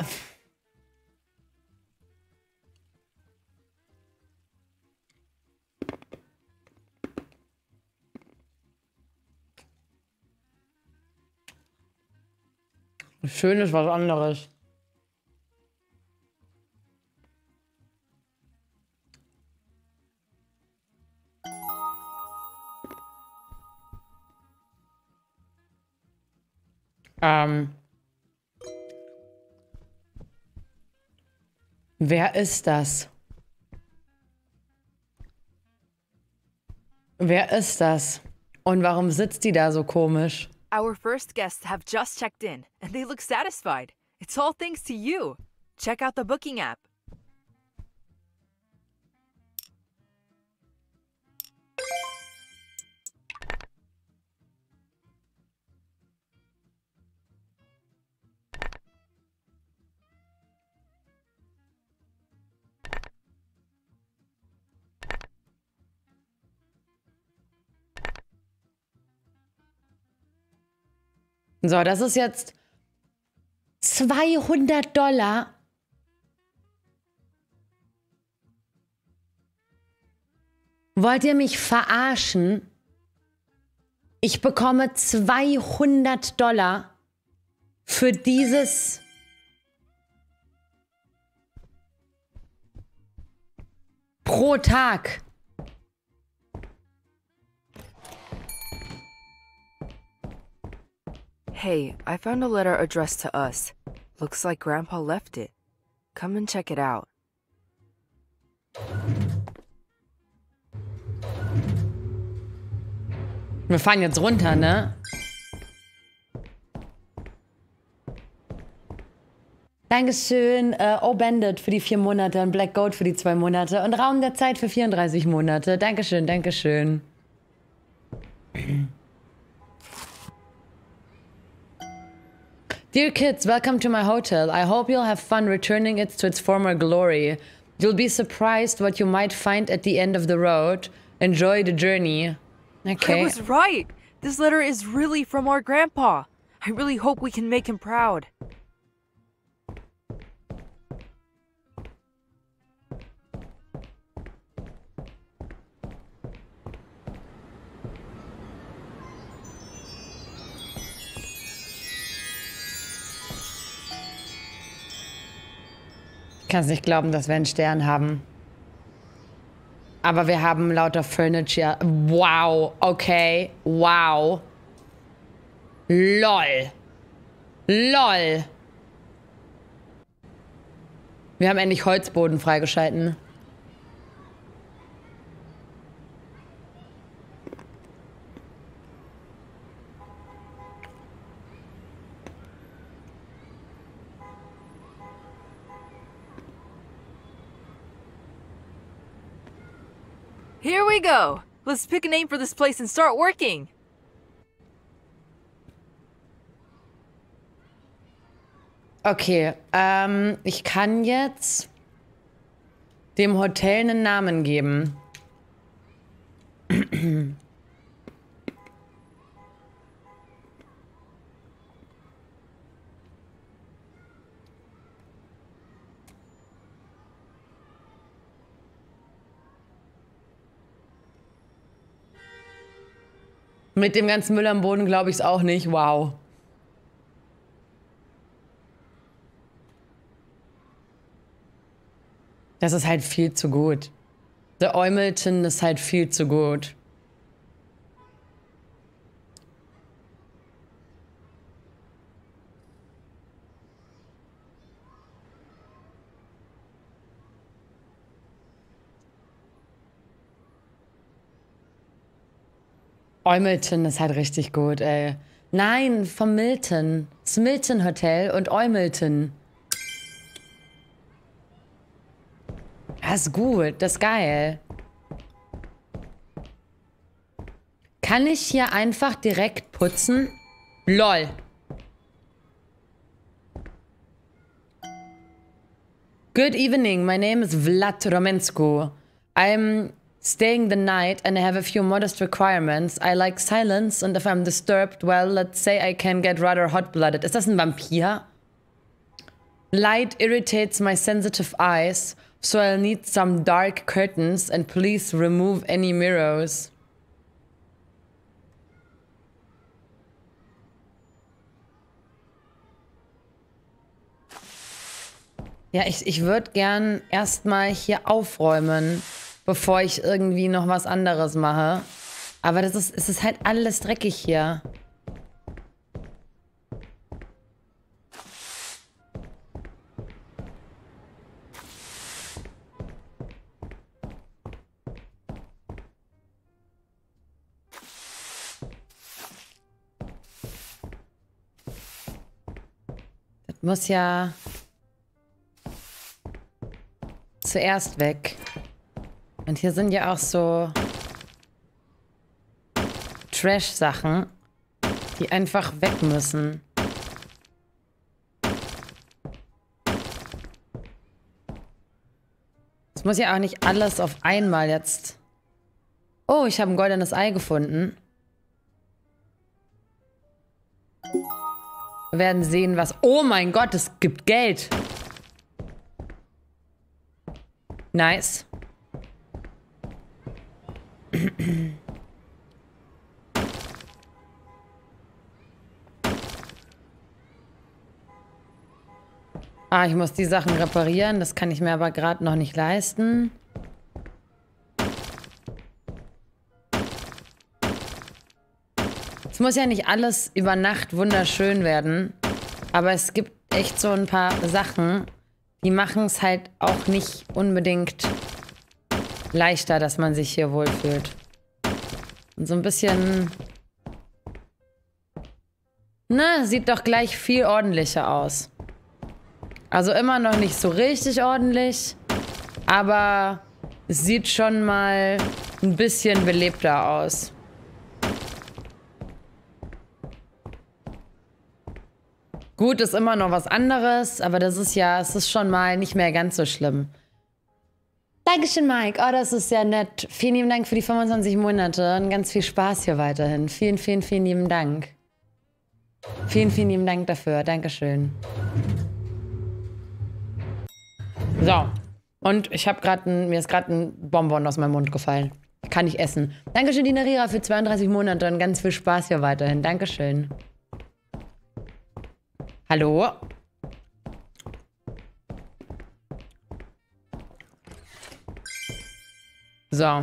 Schön ist was anderes. Ähm. Wer ist das? Wer ist das? Und warum sitzt die da so komisch? Our first guests have just checked in, and they look satisfied. It's all thanks to you. Check out the booking app. So, das ist jetzt zweihundert Dollar. Wollt ihr mich verarschen? Ich bekomme zweihundert Dollar für dieses... pro Tag. Hey, I found a letter addressed to us. Looks like Grandpa left it. Come and check it out. Wir fahren jetzt runter, ne? Dankeschön, äh, Oh Bandit für die vier Monate und Black Goat für die zwei Monate und Raum der Zeit für vierunddreißig Monate. Dankeschön, Dankeschön. Dear kids, welcome to my hotel. I hope you'll have fun returning it to its former glory. You'll be surprised what you might find at the end of the road. Enjoy the journey. Okay. I was right. This letter is really from our grandpa. I really hope we can make him proud. Ich kann es nicht glauben, dass wir einen Stern haben. Aber wir haben lauter Furniture. Wow, okay. Wow. Lol. Lol. Wir haben endlich Holzboden freigeschalten. Here we go. Let's pick a name for this place and start working. Okay, ähm, ich kann jetzt dem Hotel einen Namen geben. Mit dem ganzen Müll am Boden glaube ich es auch nicht. Wow. Das ist halt viel zu gut. The Eumilton ist halt viel zu gut. Eumilton ist halt richtig gut, ey. Nein, vom Milton. Das Milton Hotel und Eumilton. Das ist gut, das ist geil. Kann ich hier einfach direkt putzen? Lol. Good evening, my name is Vlad Romensku. I'm staying the night and I have a few modest requirements. I like silence and if I'm disturbed, well, let's say I can get rather hot-blooded. Ist das ein Vampir? Light irritates my sensitive eyes, so I'll need some dark curtains and please remove any mirrors. Ja, ich, ich würde gern erstmal hier aufräumen, bevor ich irgendwie noch was anderes mache. Aber das ist, es ist halt alles dreckig hier. Das muss ja zuerst weg. Und hier sind ja auch so Trash-Sachen, die einfach weg müssen. Es muss ja auch nicht alles auf einmal jetzt... Oh, ich habe ein goldenes Ei gefunden. Wir werden sehen, was... Oh mein Gott, es gibt Geld. Nice. Ah, ich muss die Sachen reparieren. Das kann ich mir aber gerade noch nicht leisten. Es muss ja nicht alles über Nacht wunderschön werden. Aber es gibt echt so ein paar Sachen, die machen es halt auch nicht unbedingt leichter, dass man sich hier wohlfühlt. Und so ein bisschen... Na, sieht doch gleich viel ordentlicher aus. Also immer noch nicht so richtig ordentlich, aber es sieht schon mal ein bisschen belebter aus. Gut, ist immer noch was anderes, aber das ist ja, es ist schon mal nicht mehr ganz so schlimm. Dankeschön, Mike. Oh, das ist sehr nett. Vielen lieben Dank für die fünfundzwanzig Monate und ganz viel Spaß hier weiterhin. Vielen, vielen, vielen lieben Dank. Vielen, vielen lieben Dank dafür. Dankeschön. So. Und ich habe gerade mir ist gerade ein Bonbon aus meinem Mund gefallen. Kann ich essen. Dankeschön, Dinarira, für zweiunddreißig Monate und ganz viel Spaß hier weiterhin. Dankeschön. Hallo? So.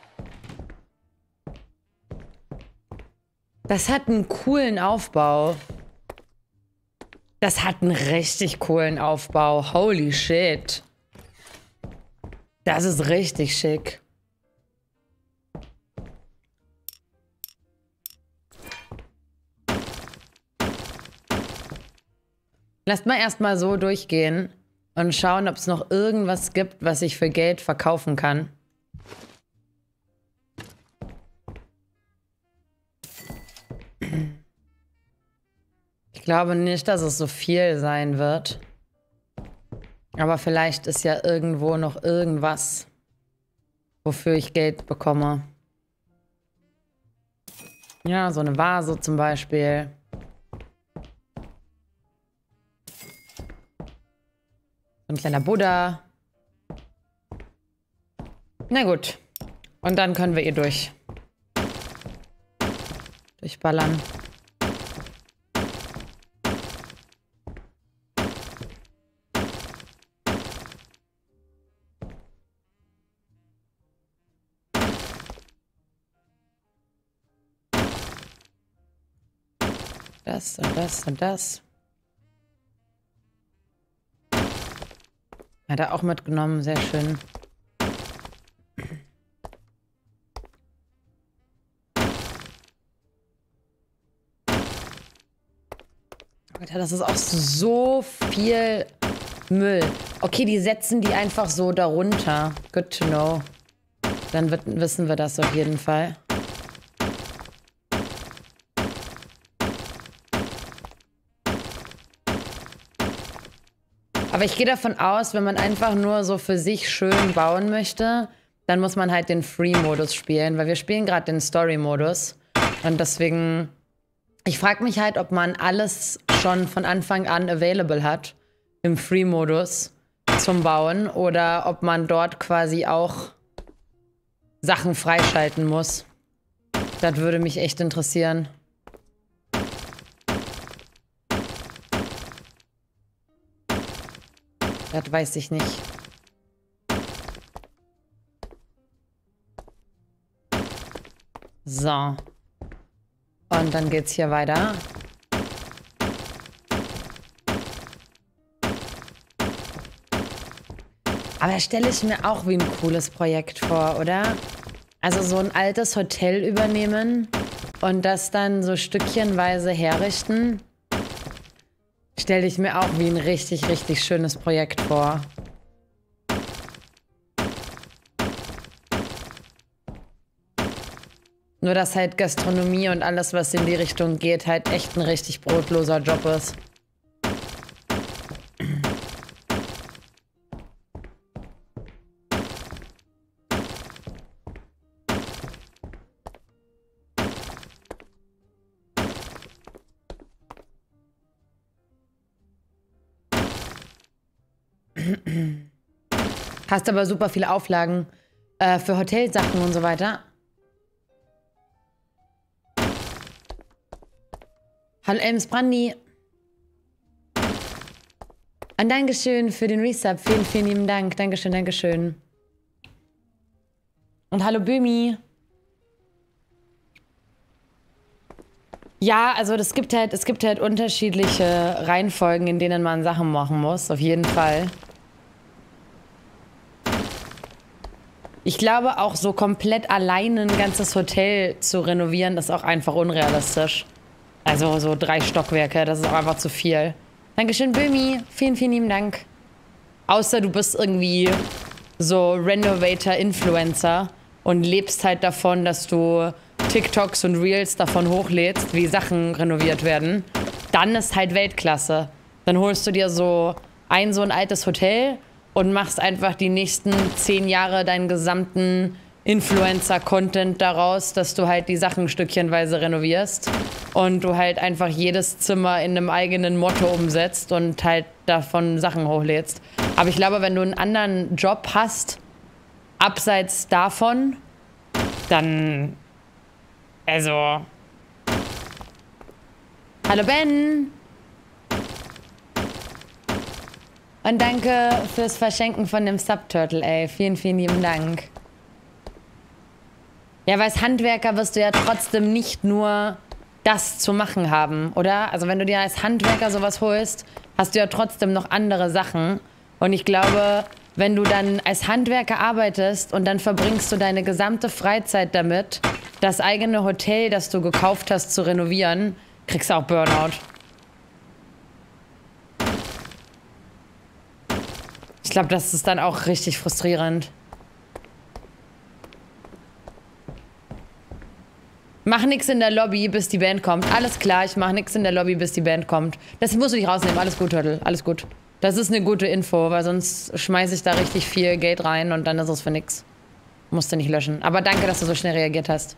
Das hat einen coolen Aufbau. Das hat einen richtig coolen Aufbau. Holy shit. Das ist richtig schick. Lasst mal erstmal so durchgehen und schauen, ob es noch irgendwas gibt, was ich für Geld verkaufen kann. Ich glaube nicht, dass es so viel sein wird. Aber vielleicht ist ja irgendwo noch irgendwas, wofür ich Geld bekomme. Ja, so eine Vase zum Beispiel. So ein kleiner Buddha. Na gut. Und dann können wir ihr durch. Durchballern. Das und das und das. Hat er auch mitgenommen, sehr schön. Alter, das ist auch so viel Müll. Okay, die setzen die einfach so darunter. Good to know. Dann wird, wissen wir das auf jeden Fall. Aber ich gehe davon aus, wenn man einfach nur so für sich schön bauen möchte, dann muss man halt den Free-Modus spielen, weil wir spielen gerade den Story-Modus. Und deswegen, ich frage mich halt, ob man alles schon von Anfang an available hat im Free-Modus zum Bauen oder ob man dort quasi auch Sachen freischalten muss. Das würde mich echt interessieren. Das weiß ich nicht. So. Und dann geht's hier weiter. Aber da stelle ich mir auch wie ein cooles Projekt vor, oder? Also so ein altes Hotel übernehmen und das dann so stückchenweise herrichten. Stelle ich mir auch wie ein richtig, richtig schönes Projekt vor. Nur, dass halt Gastronomie und alles, was in die Richtung geht, halt echt ein richtig brotloser Job ist. Hast aber super viele Auflagen äh, für Hotelsachen und so weiter. Hallo Elms Brandi. Und Dankeschön für den Resub. Vielen, vielen lieben Dank. Dankeschön, Dankeschön. Und hallo Bömi. Ja, also das gibt halt, es gibt halt unterschiedliche Reihenfolgen, in denen man Sachen machen muss. Auf jeden Fall. Ich glaube auch so komplett alleine ein ganzes Hotel zu renovieren, ist auch einfach unrealistisch. Also so drei Stockwerke, das ist auch einfach zu viel. Dankeschön, Bömi. Vielen, vielen lieben Dank. Außer du bist irgendwie so Renovator-Influencer und lebst halt davon, dass du TikToks und Reels davon hochlädst, wie Sachen renoviert werden. Dann ist halt Weltklasse. Dann holst du dir so ein so ein altes Hotel und machst einfach die nächsten zehn Jahre deinen gesamten Influencer-Content daraus, dass du halt die Sachen stückchenweise renovierst und du halt einfach jedes Zimmer in einem eigenen Motto umsetzt und halt davon Sachen hochlädst. Aber ich glaube, wenn du einen anderen Job hast, abseits davon, dann, also, hallo Ben! Und danke fürs Verschenken von dem Subturtle, ey. Vielen, vielen lieben Dank. Ja, weil als Handwerker wirst du ja trotzdem nicht nur das zu machen haben, oder? Also wenn du dir als Handwerker sowas holst, hast du ja trotzdem noch andere Sachen. Und ich glaube, wenn du dann als Handwerker arbeitest und dann verbringst du deine gesamte Freizeit damit, das eigene Hotel, das du gekauft hast, zu renovieren, kriegst du auch Burnout. Ich glaube, das ist dann auch richtig frustrierend. Mach nix in der Lobby, bis die Band kommt. Alles klar, ich mach nix in der Lobby, bis die Band kommt. Das musst du nicht rausnehmen. Alles gut, Turtle. Alles gut. Das ist eine gute Info, weil sonst schmeiße ich da richtig viel Geld rein und dann ist es für nix. Musst du nicht löschen. Aber danke, dass du so schnell reagiert hast.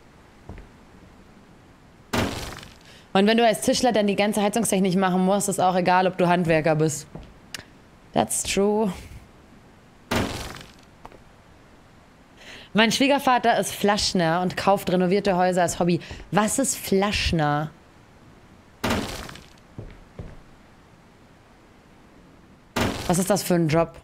Und wenn du als Tischler dann die ganze Heizungstechnik machen musst, ist auch egal, ob du Handwerker bist. That's true. Mein Schwiegervater ist Flaschner und kauft renovierte Häuser als Hobby. Was ist Flaschner? Was ist das für ein Job?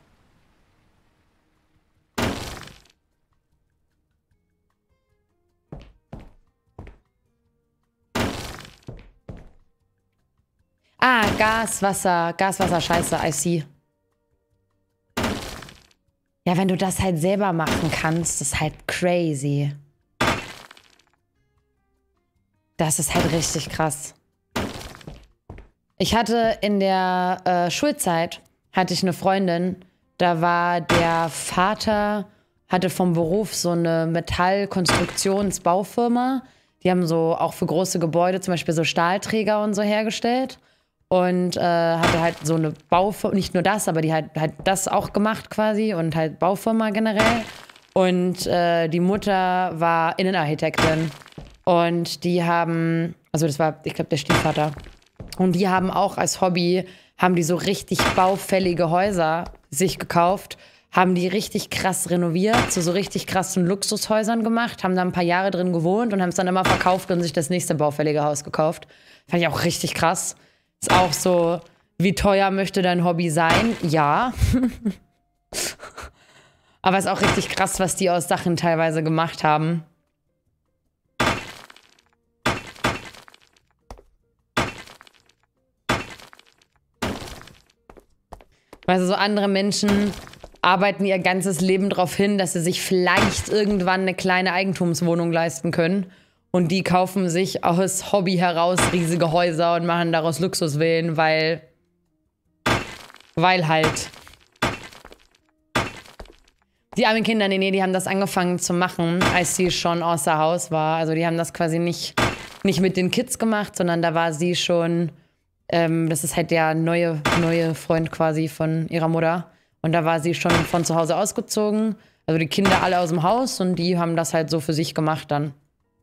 Ah, Gas, Wasser, Gas, Wasser, Scheiße, I see. Ja, wenn du das halt selber machen kannst, ist halt crazy. Das ist halt richtig krass. Ich hatte in der äh, Schulzeit, hatte ich eine Freundin, da war der Vater, hatte vom Beruf so eine Metallkonstruktionsbaufirma. Die haben so auch für große Gebäude zum Beispiel so Stahlträger und so hergestellt. Und äh, hatte halt so eine Baufirma, nicht nur das, aber die hat halt das auch gemacht quasi und halt Baufirma generell. Und äh, die Mutter war Innenarchitektin. Und die haben, also das war, ich glaube, der Stiefvater. Und die haben auch als Hobby, haben die so richtig baufällige Häuser sich gekauft, haben die richtig krass renoviert, zu so richtig krassen Luxushäusern gemacht, haben da ein paar Jahre drin gewohnt und haben es dann immer verkauft und sich das nächste baufällige Haus gekauft. Fand ich auch richtig krass. Ist auch so, wie teuer möchte dein Hobby sein? Ja. Aber ist auch richtig krass, was die aus Sachen teilweise gemacht haben. Weißt du, so andere Menschen arbeiten ihr ganzes Leben darauf hin, dass sie sich vielleicht irgendwann eine kleine Eigentumswohnung leisten können. Und die kaufen sich aus Hobby heraus riesige Häuser und machen daraus Luxusvillen, weil... Weil halt. Die armen Kinder, nee, nee, die haben das angefangen zu machen, als sie schon außer Haus war. Also die haben das quasi nicht, nicht mit den Kids gemacht, sondern da war sie schon... Ähm, das ist halt der neue, neue Freund quasi von ihrer Mutter. Und da war sie schon von zu Hause ausgezogen. Also die Kinder alle aus dem Haus und die haben das halt so für sich gemacht dann.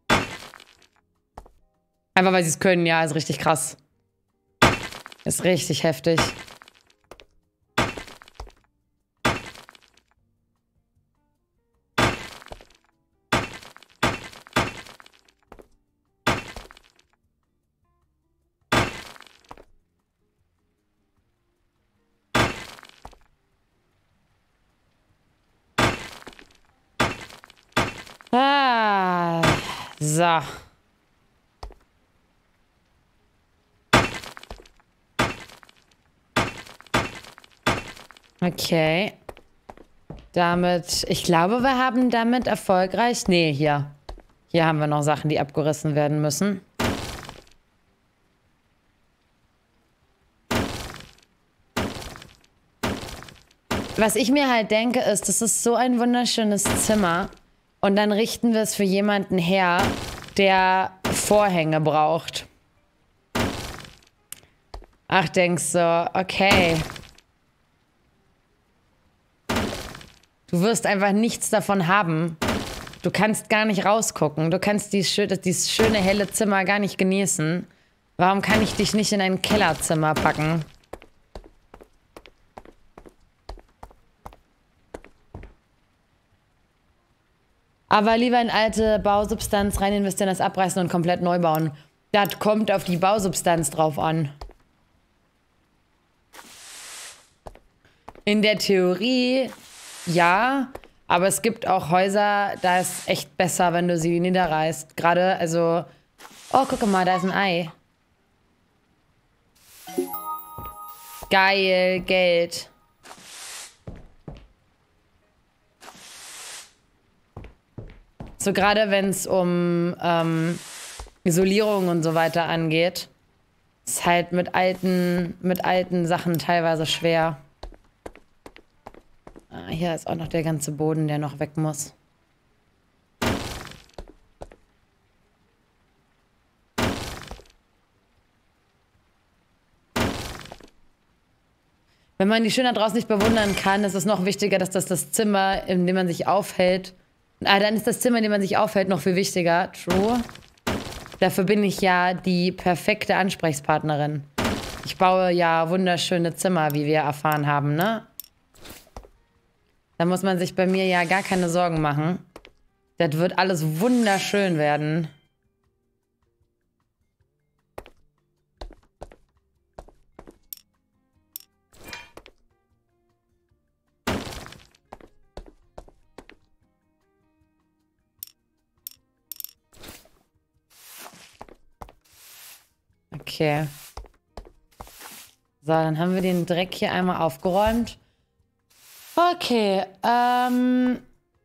Einfach weil sie es können, ja, ist richtig krass. Ist richtig heftig. So. Okay. Damit, ich glaube, wir haben damit erfolgreich... Nee, hier. Hier haben wir noch Sachen, die abgerissen werden müssen. Was ich mir halt denke, ist, das ist so ein wunderschönes Zimmer. Und dann richten wir es für jemanden her, der Vorhänge braucht. Ach, denkst du, okay. Du wirst einfach nichts davon haben. Du kannst gar nicht rausgucken. Du kannst dieses schöne, dieses schöne helle Zimmer gar nicht genießen. Warum kann ich dich nicht in ein Kellerzimmer packen? Aber lieber in alte Bausubstanz rein investieren, das abreißen und komplett neu bauen. Das kommt auf die Bausubstanz drauf an. In der Theorie, ja. Aber es gibt auch Häuser, da ist echt besser, wenn du sie niederreißt. Gerade, also... Oh, guck mal, da ist ein Ei. Geil, Geld. So gerade wenn es um ähm, Isolierung und so weiter angeht, ist halt mit alten, mit alten Sachen teilweise schwer. Ah, hier ist auch noch der ganze Boden, der noch weg muss. Wenn man die Schönheit draußen nicht bewundern kann, ist es noch wichtiger, dass das das Zimmer, in dem man sich aufhält, ah, dann ist das Zimmer, in dem man sich aufhält, noch viel wichtiger. True. Dafür bin ich ja die perfekte Ansprechpartnerin. Ich baue ja wunderschöne Zimmer, wie wir erfahren haben, ne? Da muss man sich bei mir ja gar keine Sorgen machen. Das wird alles wunderschön werden. Okay. So, dann haben wir den Dreck hier einmal aufgeräumt. Okay, ähm...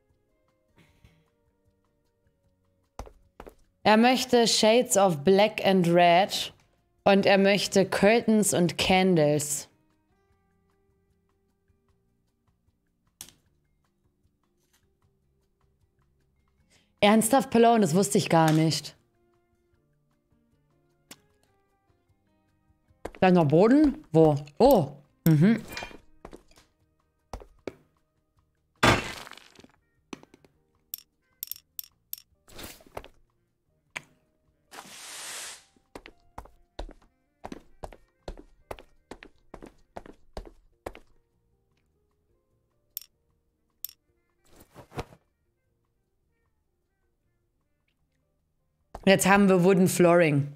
er möchte Shades of Black and Red und er möchte Curtains und Candles. Ernsthaft, Pelone? Das wusste ich gar nicht. Kleiner Boden? Wo? Oh. Mhm. Jetzt haben wir Wooden Flooring.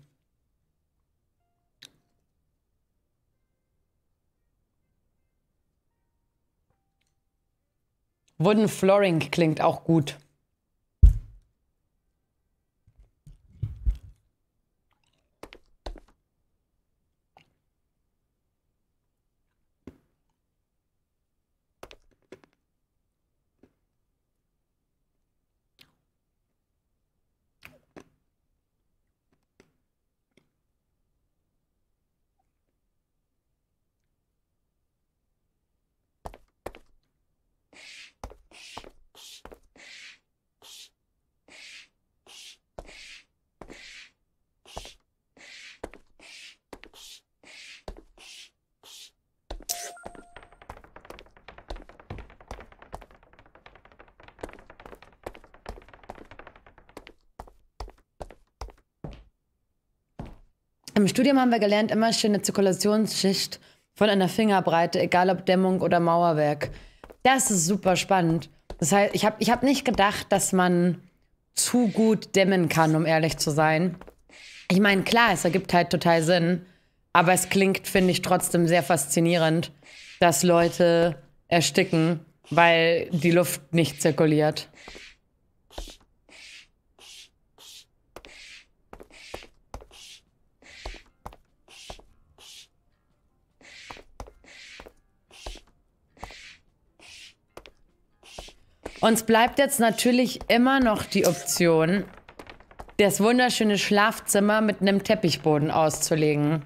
Wooden Flooring klingt auch gut. Im Studium haben wir gelernt, immer schöne Zirkulationsschicht von einer Fingerbreite, egal ob Dämmung oder Mauerwerk. Das ist super spannend. Das heißt, ich habe ich hab nicht gedacht, dass man zu gut dämmen kann, um ehrlich zu sein. Ich meine, klar, es ergibt halt total Sinn, aber es klingt, finde ich, trotzdem sehr faszinierend, dass Leute ersticken, weil die Luft nicht zirkuliert. Uns bleibt jetzt natürlich immer noch die Option, das wunderschöne Schlafzimmer mit einem Teppichboden auszulegen.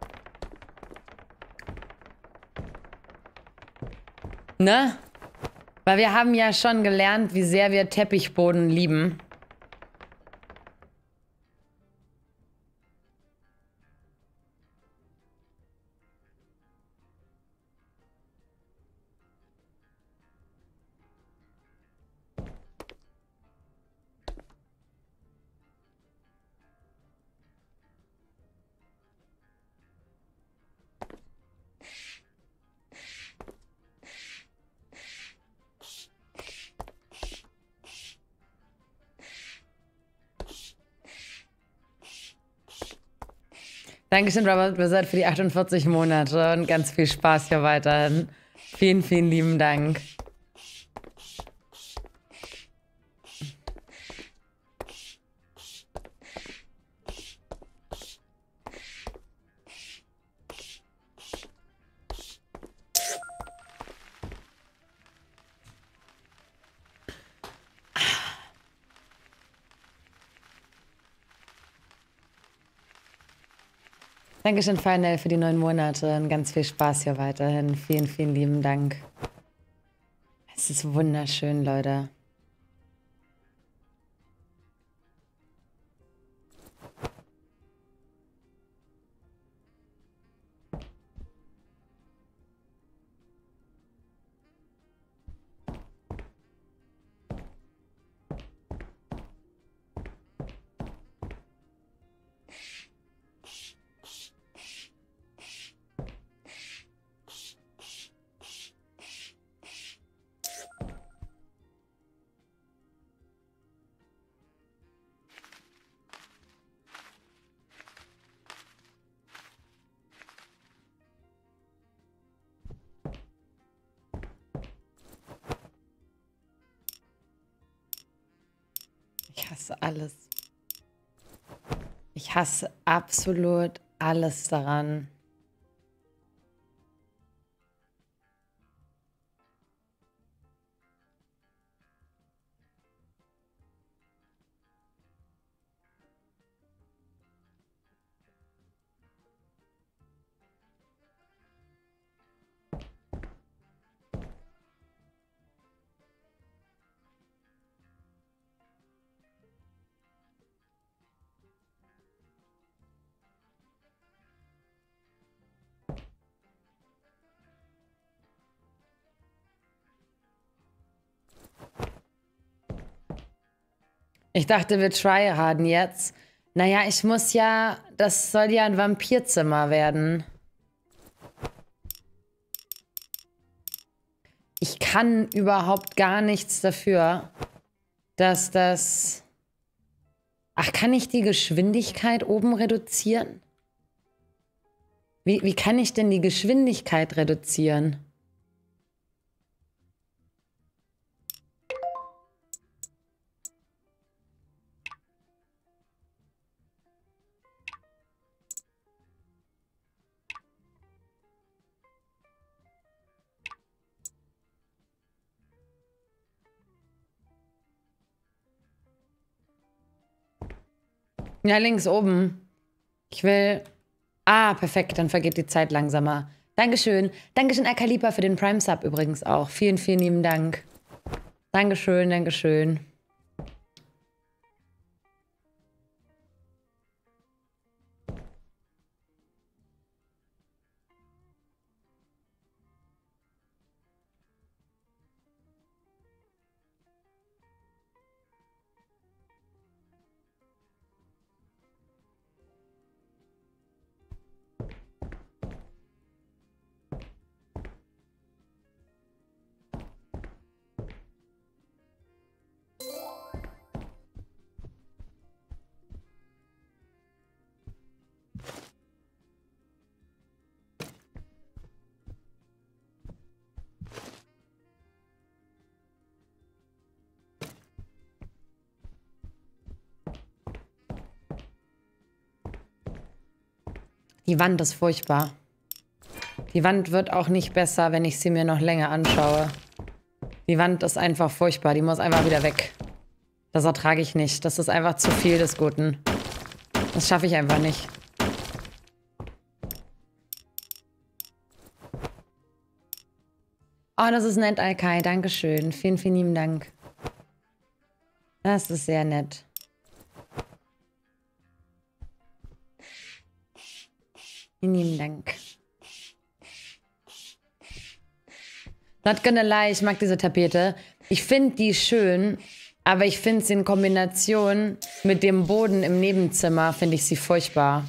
Ne? Weil wir haben ja schon gelernt, wie sehr wir Teppichboden lieben. Dankeschön, Robert Wizard, für die achtundvierzig Monate und ganz viel Spaß hier weiterhin. Vielen, vielen lieben Dank. Dankeschön, Final, für die neun Monate und ganz viel Spaß hier weiterhin. Vielen, vielen lieben Dank. Es ist wunderschön, Leute. Ich hasse alles. Ich hasse absolut alles daran. Ich dachte, wir tryharden jetzt. Naja, ich muss ja... Das soll ja ein Vampirzimmer werden. Ich kann überhaupt gar nichts dafür, dass das... Ach, kann ich die Geschwindigkeit oben reduzieren? Wie, wie kann ich denn die Geschwindigkeit reduzieren? Ja, links oben. Ich will... Ah, perfekt, dann vergeht die Zeit langsamer. Dankeschön. Dankeschön, Akalipa, für den Prime-Sub übrigens auch. Vielen, vielen lieben Dank. Dankeschön, Dankeschön. Die Wand ist furchtbar. Die Wand wird auch nicht besser, wenn ich sie mir noch länger anschaue. Die Wand ist einfach furchtbar. Die muss einfach wieder weg. Das ertrage ich nicht. Das ist einfach zu viel des Guten. Das schaffe ich einfach nicht. Oh, das ist nett, Alkai. Dankeschön. Vielen, vielen lieben Dank. Das ist sehr nett. Vielen lieben Dank. Not gonna lie, ich mag diese Tapete. Ich finde die schön, aber ich finde sie in Kombination mit dem Boden im Nebenzimmer, finde ich sie furchtbar.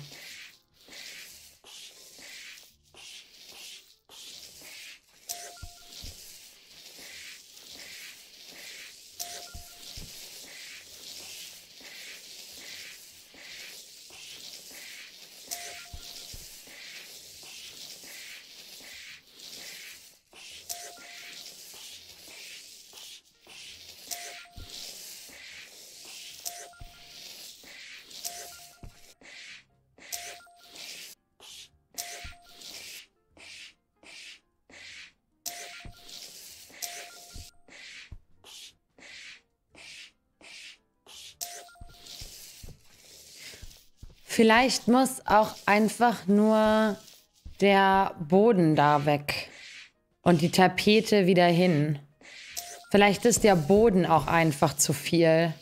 Vielleicht muss auch einfach nur der Boden da weg und die Tapete wieder hin. Vielleicht ist der Boden auch einfach zu viel.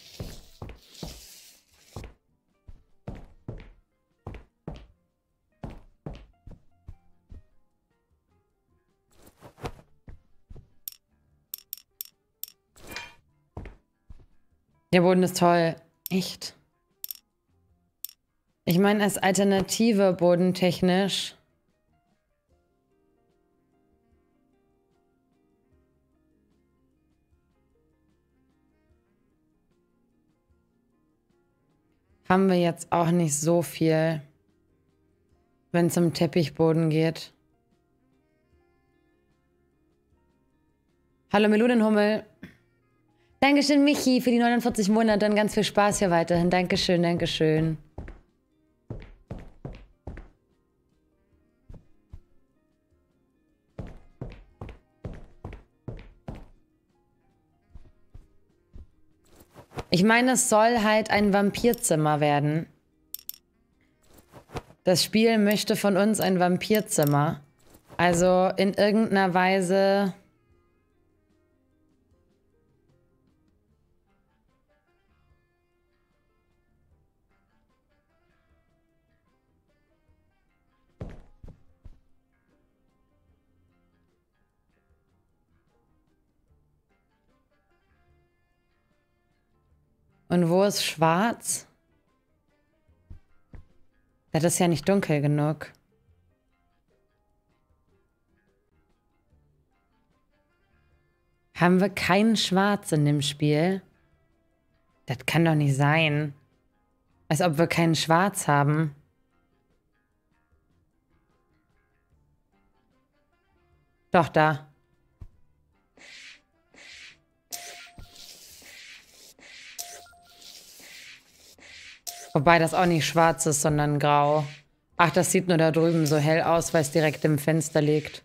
Der Boden ist toll. Echt. Ich meine, als Alternative bodentechnisch. Haben wir jetzt auch nicht so viel, wenn es um Teppichboden geht. Hallo Melonenhummel. Dankeschön, Michi, für die neunundvierzig Monate und ganz viel Spaß hier weiterhin. Dankeschön, Dankeschön. Ich meine, es soll halt ein Vampirzimmer werden. Das Spiel möchte von uns ein Vampirzimmer. Also in irgendeiner Weise... Und wo ist schwarz? Das ist ja nicht dunkel genug. Haben wir keinen Schwarz in dem Spiel? Das kann doch nicht sein. Als ob wir keinen Schwarz haben. Doch, da. Wobei das auch nicht schwarz ist, sondern grau. Ach, das sieht nur da drüben so hell aus, weil es direkt im Fenster liegt.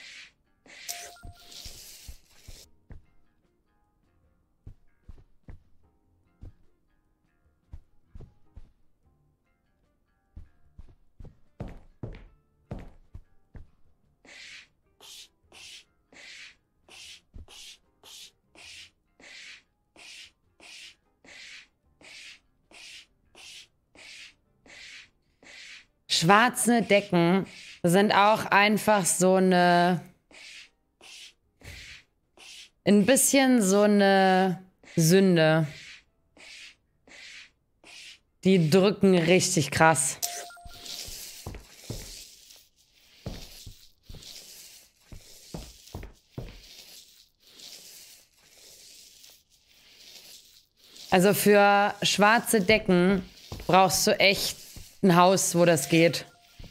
Schwarze Decken sind auch einfach so eine... Ein bisschen so eine Sünde. Die drücken richtig krass. Also für schwarze Decken brauchst du echt ein Haus, wo das geht.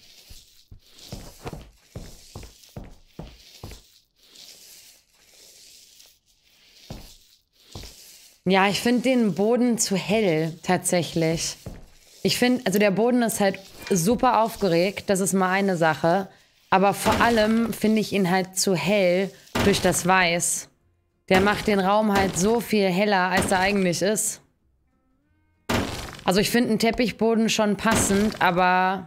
Ja, ich finde den Boden zu hell, tatsächlich. Ich finde, also der Boden ist halt super aufgeregt, das ist mal eine Sache. Aber vor allem finde ich ihn halt zu hell durch das Weiß. Der macht den Raum halt so viel heller, als er eigentlich ist. Also ich finde einen Teppichboden schon passend, aber...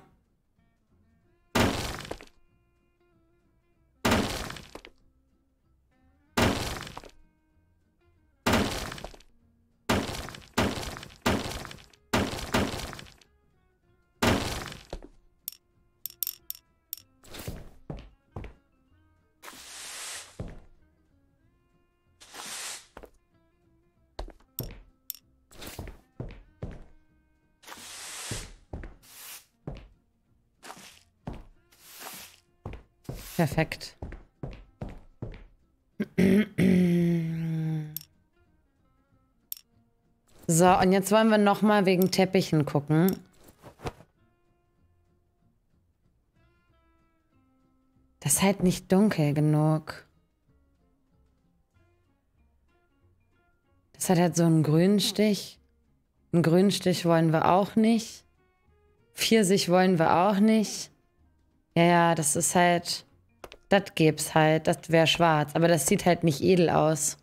Perfekt. So, und jetzt wollen wir noch mal wegen Teppichen gucken. Das ist halt nicht dunkel genug. Das hat halt so einen Grünstich. Einen Grünstich wollen wir auch nicht. Pfirsich wollen wir auch nicht. Ja, ja, das ist halt... Das gäb's halt. Das wäre schwarz. Aber das sieht halt nicht edel aus.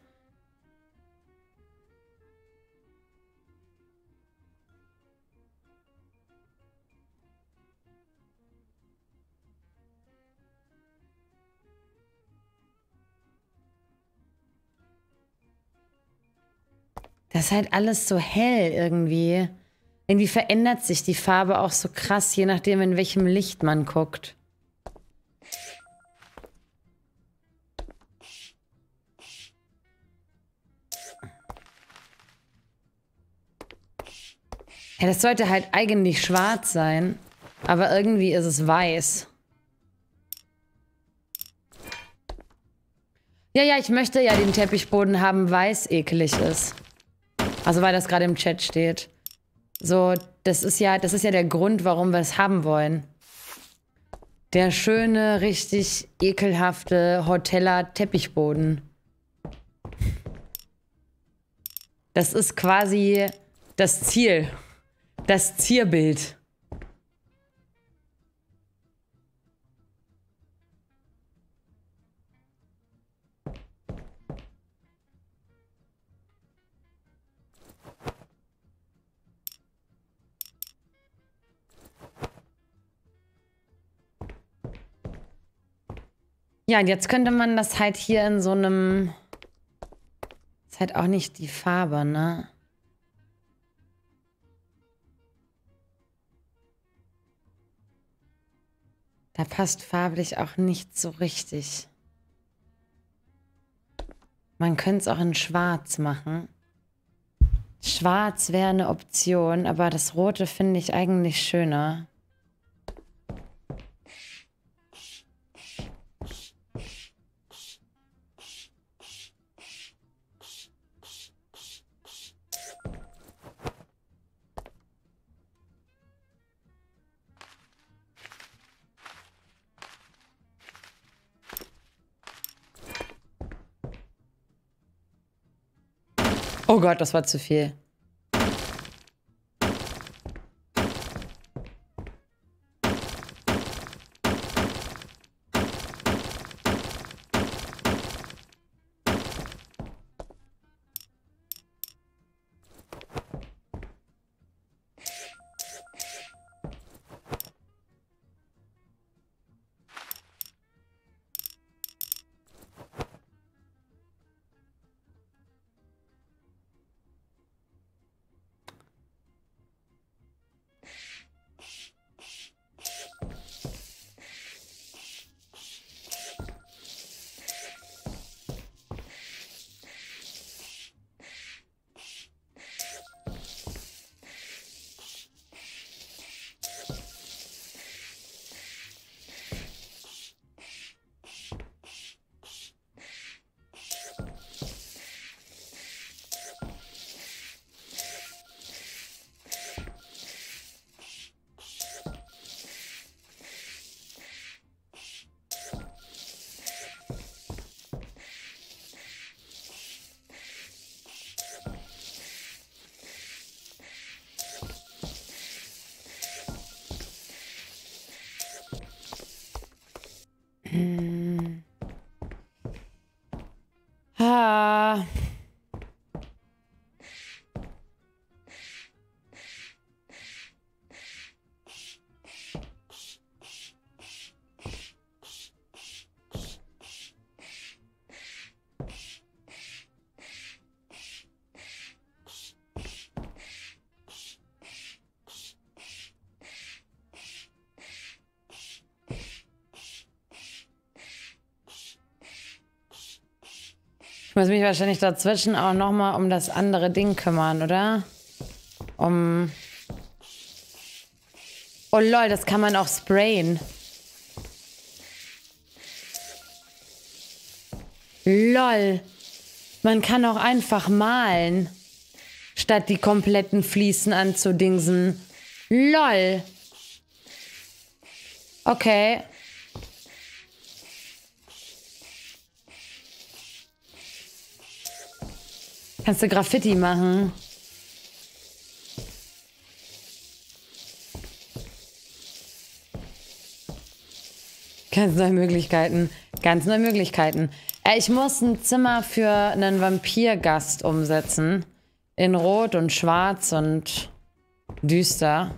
Das ist halt alles so hell irgendwie. Irgendwie verändert sich die Farbe auch so krass, je nachdem, in welchem Licht man guckt. Ja, das sollte halt eigentlich schwarz sein, aber irgendwie ist es weiß. Ja, ja, ich möchte ja den Teppichboden haben, weil es eklig ist. Also weil das gerade im Chat steht. So, das ist ja, das ist ja der Grund, warum wir es haben wollen. Der schöne, richtig ekelhafte Hoteller Teppichboden. Das ist quasi das Ziel. Das Zierbild. Ja, und jetzt könnte man das halt hier in so einem... Ist halt auch nicht die Farbe, ne? Da passt farblich auch nicht so richtig. Man könnte es auch in Schwarz machen. Schwarz wäre eine Option, aber das Rote finde ich eigentlich schöner. Oh Gott, das war zu viel. Hm. Ah. Ich muss mich wahrscheinlich dazwischen auch nochmal um das andere Ding kümmern, oder? Um... Oh lol, das kann man auch sprayen. Lol. Man kann auch einfach malen, statt die kompletten Fliesen anzudingsen. Lol. Okay. Kannst du Graffiti machen? Ganz neue Möglichkeiten. Ganz neue Möglichkeiten. Äh, ich muss ein Zimmer für einen Vampirgast umsetzen. In Rot und Schwarz und düster.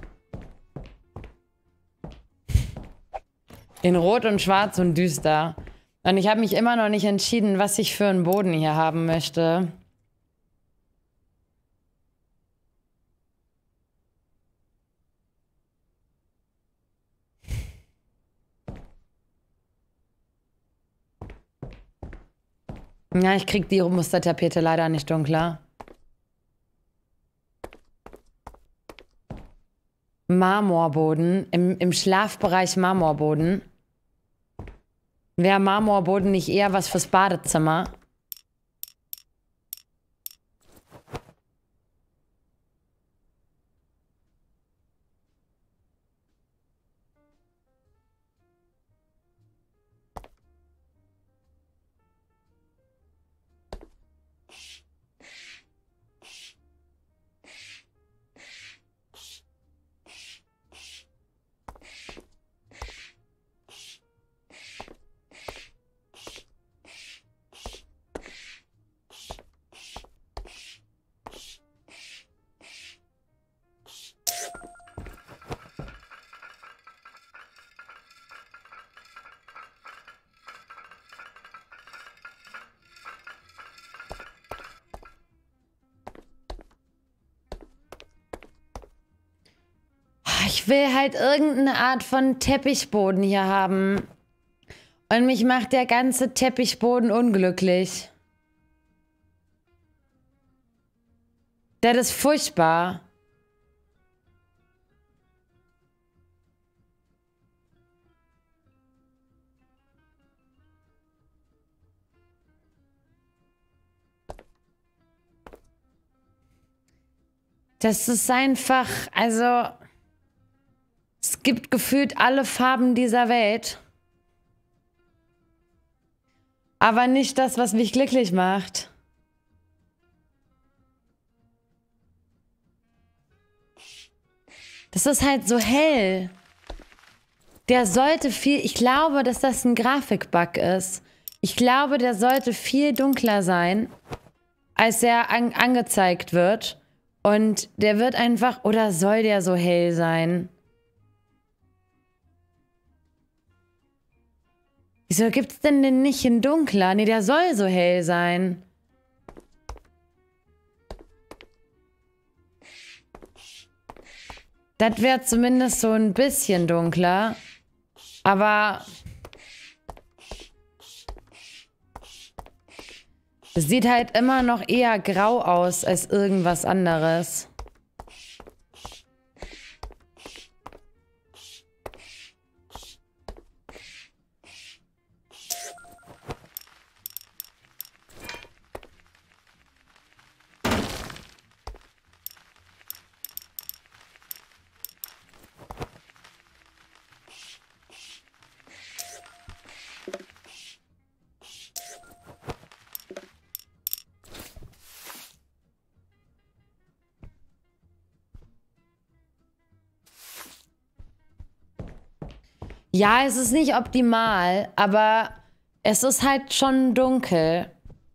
In Rot und Schwarz und düster. Und ich habe mich immer noch nicht entschieden, was ich für einen Boden hier haben möchte. Ja, ich krieg die Mustertapete leider nicht dunkler. Marmorboden. Im, im Schlafbereich Marmorboden. Wäre Marmorboden nicht eher was fürs Badezimmer? Ich will halt irgendeine Art von Teppichboden hier haben. Und mich macht der ganze Teppichboden unglücklich. Das ist furchtbar. Das ist einfach, also... Es gibt gefühlt alle Farben dieser Welt. Aber nicht das, was mich glücklich macht. Das ist halt so hell. Der sollte viel... Ich glaube, dass das ein Grafikbug ist. Ich glaube, der sollte viel dunkler sein, als er an angezeigt wird. Und der wird einfach... Oder soll der so hell sein? Wieso gibt's denn den nicht in dunkler? Nee, der soll so hell sein. Das wäre zumindest so ein bisschen dunkler. Aber... es sieht halt immer noch eher grau aus als irgendwas anderes. Ja, es ist nicht optimal, aber es ist halt schon dunkel.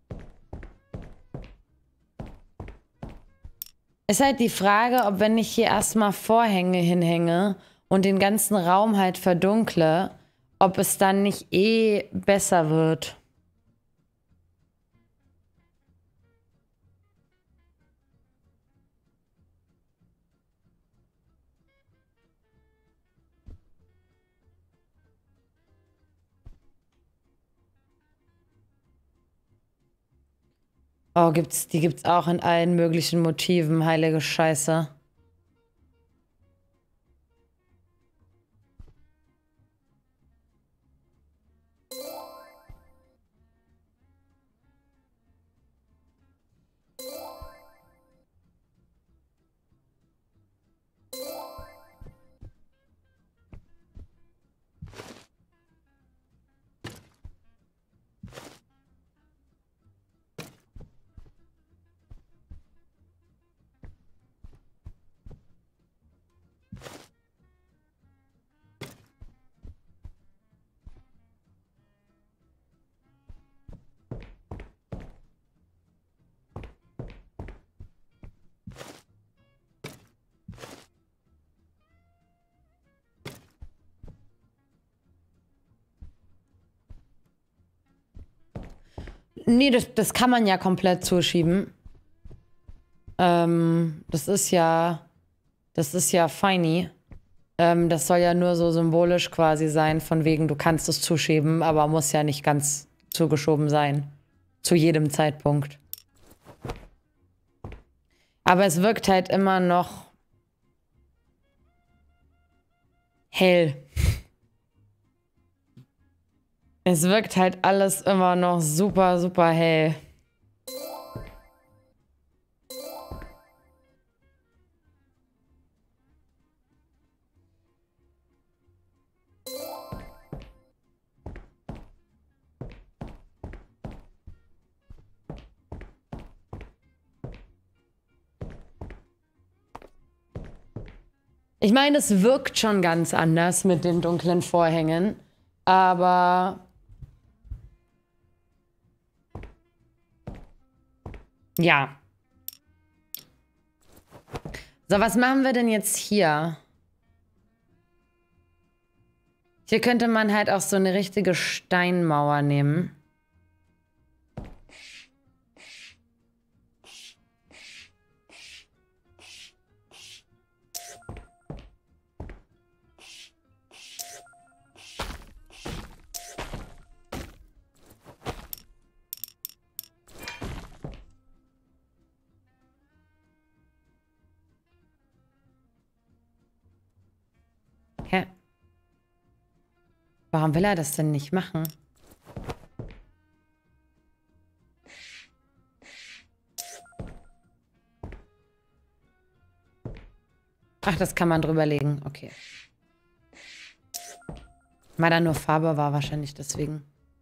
Ist halt die Frage, ob wenn ich hier erstmal Vorhänge hinhänge und den ganzen Raum halt verdunkle, ob es dann nicht eh besser wird. Oh, gibt's, die gibt's auch in allen möglichen Motiven, heilige Scheiße. Nee, das, das kann man ja komplett zuschieben. Ähm, das ist ja, das ist ja feini. Ähm, das soll ja nur so symbolisch quasi sein, von wegen, du kannst es zuschieben, aber muss ja nicht ganz zugeschoben sein. Zu jedem Zeitpunkt. Aber es wirkt halt immer noch hell. Es wirkt halt alles immer noch super, super hell. Ich meine, es wirkt schon ganz anders mit den dunklen Vorhängen, aber ja. So, was machen wir denn jetzt hier? Hier könnte man halt auch so eine richtige Steinmauer nehmen. Hä? Warum will er das denn nicht machen? Ach, das kann man drüber legen. Okay. Weil da nur Farbe war, wahrscheinlich deswegen.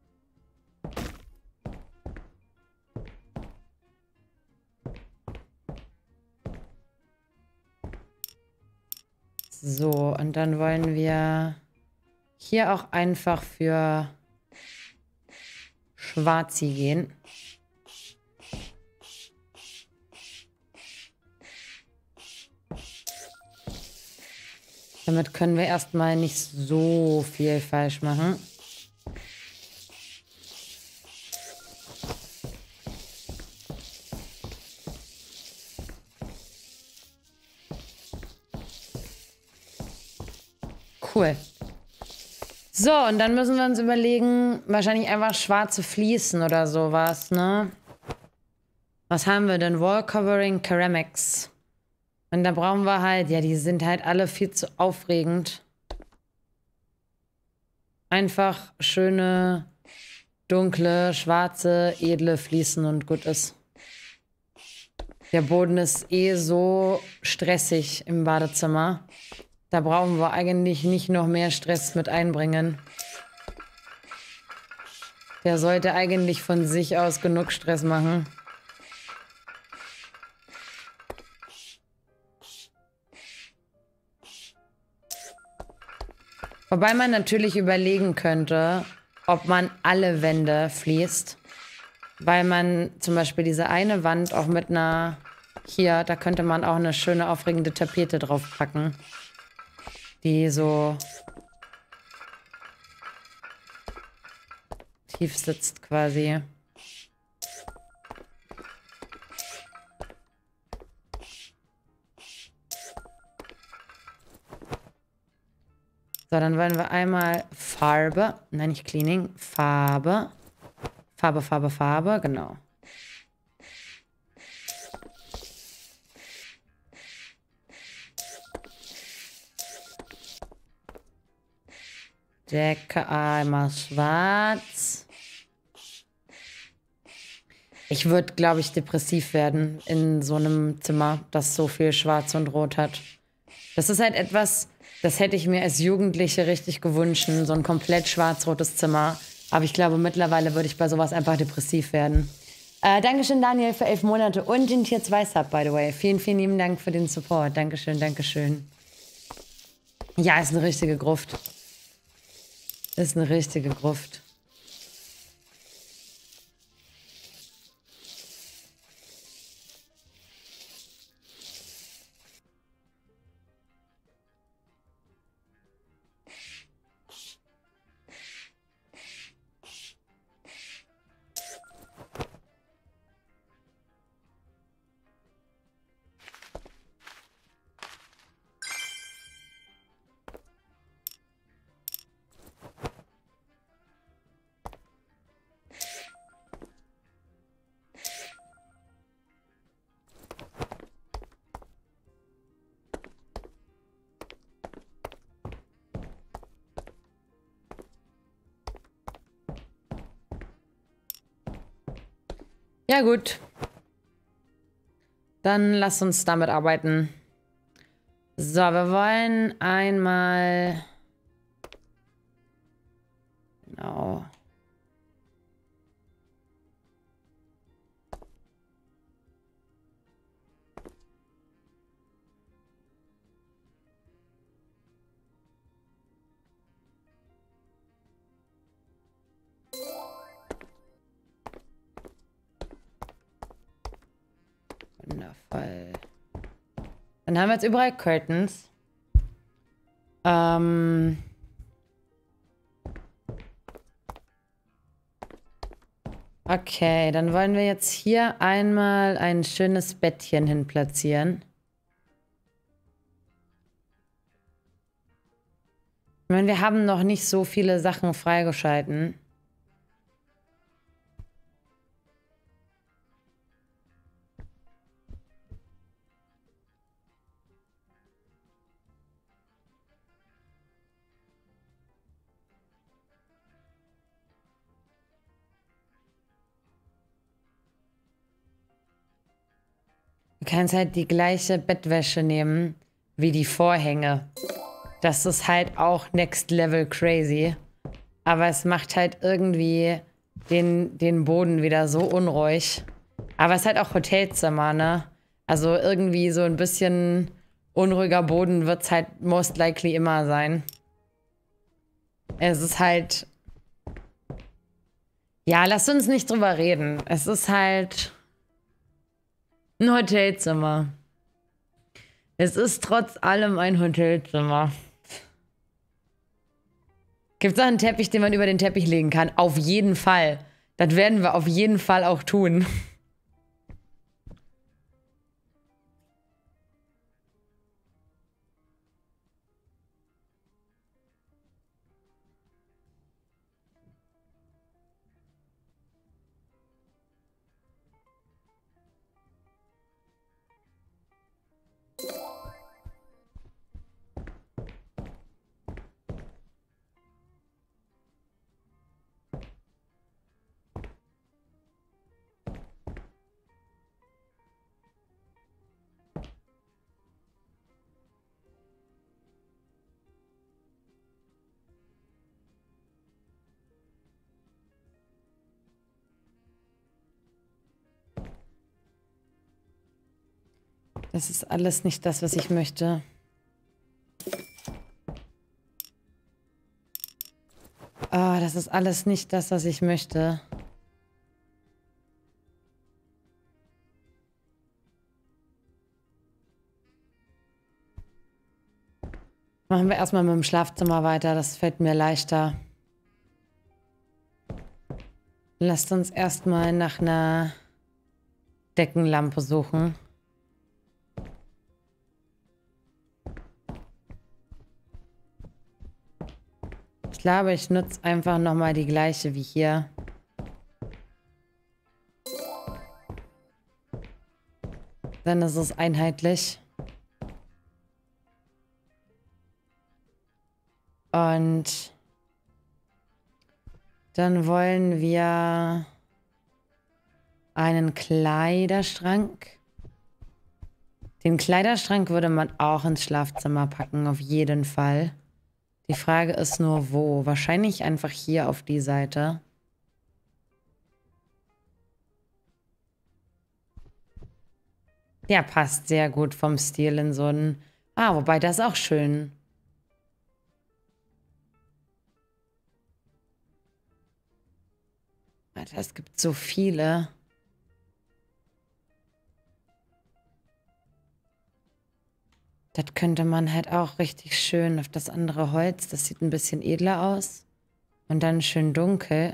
So, und dann wollen wir hier auch einfach für Schwarzi gehen. Damit können wir erstmal nicht so viel falsch machen. Cool. So, und dann müssen wir uns überlegen, wahrscheinlich einfach schwarze Fliesen oder sowas, ne? Was haben wir denn? Wall Covering Ceramics. Und da brauchen wir halt, ja, die sind halt alle viel zu aufregend. Einfach schöne, dunkle, schwarze, edle Fliesen und gut ist. Der Boden ist eh so stressig im Badezimmer. Da brauchen wir eigentlich nicht noch mehr Stress mit einbringen. Der sollte eigentlich von sich aus genug Stress machen. Wobei man natürlich überlegen könnte, ob man alle Wände fließt. Weil man zum Beispiel diese eine Wand auch mit einer... Hier, da könnte man auch eine schöne, aufregende Tapete draufpacken. Die so tief sitzt quasi. So, dann wollen wir einmal Farbe, nein, nicht Cleaning, Farbe, Farbe, Farbe, Farbe, genau. Decke einmal schwarz. Ich würde, glaube ich, depressiv werden in so einem Zimmer, das so viel Schwarz und Rot hat. Das ist halt etwas, das hätte ich mir als Jugendliche richtig gewünscht, so ein komplett schwarz-rotes Zimmer. Aber ich glaube, mittlerweile würde ich bei sowas einfach depressiv werden. Äh, Dankeschön, Daniel, für elf Monate und den Tier zwei Sub, by the way. Vielen, vielen lieben Dank für den Support. Dankeschön, Dankeschön. Ja, ist eine richtige Gruft. Ist eine richtige Gruft. Ja gut. Dann lass uns damit arbeiten. So, wir wollen einmal... Genau. Wundervoll. Dann haben wir jetzt überall Curtains. Ähm... Okay, dann wollen wir jetzt hier einmal ein schönes Bettchen hin platzieren. Ich meine, wir haben noch nicht so viele Sachen freigeschalten. Du kannst halt die gleiche Bettwäsche nehmen wie die Vorhänge. Das ist halt auch next level crazy. Aber es macht halt irgendwie den, den Boden wieder so unruhig. Aber es ist halt auch Hotelzimmer, ne? Also irgendwie so ein bisschen unruhiger Boden wird es halt most likely immer sein. Es ist halt... Ja, lasst uns nicht drüber reden. Es ist halt... ein Hotelzimmer. Es ist trotz allem ein Hotelzimmer. Gibt es auch einen Teppich, den man über den Teppich legen kann? Auf jeden Fall. Das werden wir auf jeden Fall auch tun. Das ist alles nicht das, was ich möchte. Ah, das ist alles nicht das, was ich möchte. Machen wir erstmal mit dem Schlafzimmer weiter, das fällt mir leichter. Lasst uns erstmal nach einer Deckenlampe suchen. Ich glaube, ich nutze einfach nochmal die gleiche wie hier. Dann ist es einheitlich. Und Dann wollen wir einen Kleiderschrank. Den Kleiderschrank würde man auch ins Schlafzimmer packen, auf jeden Fall. Die Frage ist nur, wo? Wahrscheinlich einfach hier auf die Seite. Der passt sehr gut vom Stil in so einen... Ah, wobei das ist auch schön. Alter, es gibt so viele. Das könnte man halt auch richtig schön auf das andere Holz. Das sieht ein bisschen edler aus. Und dann schön dunkel.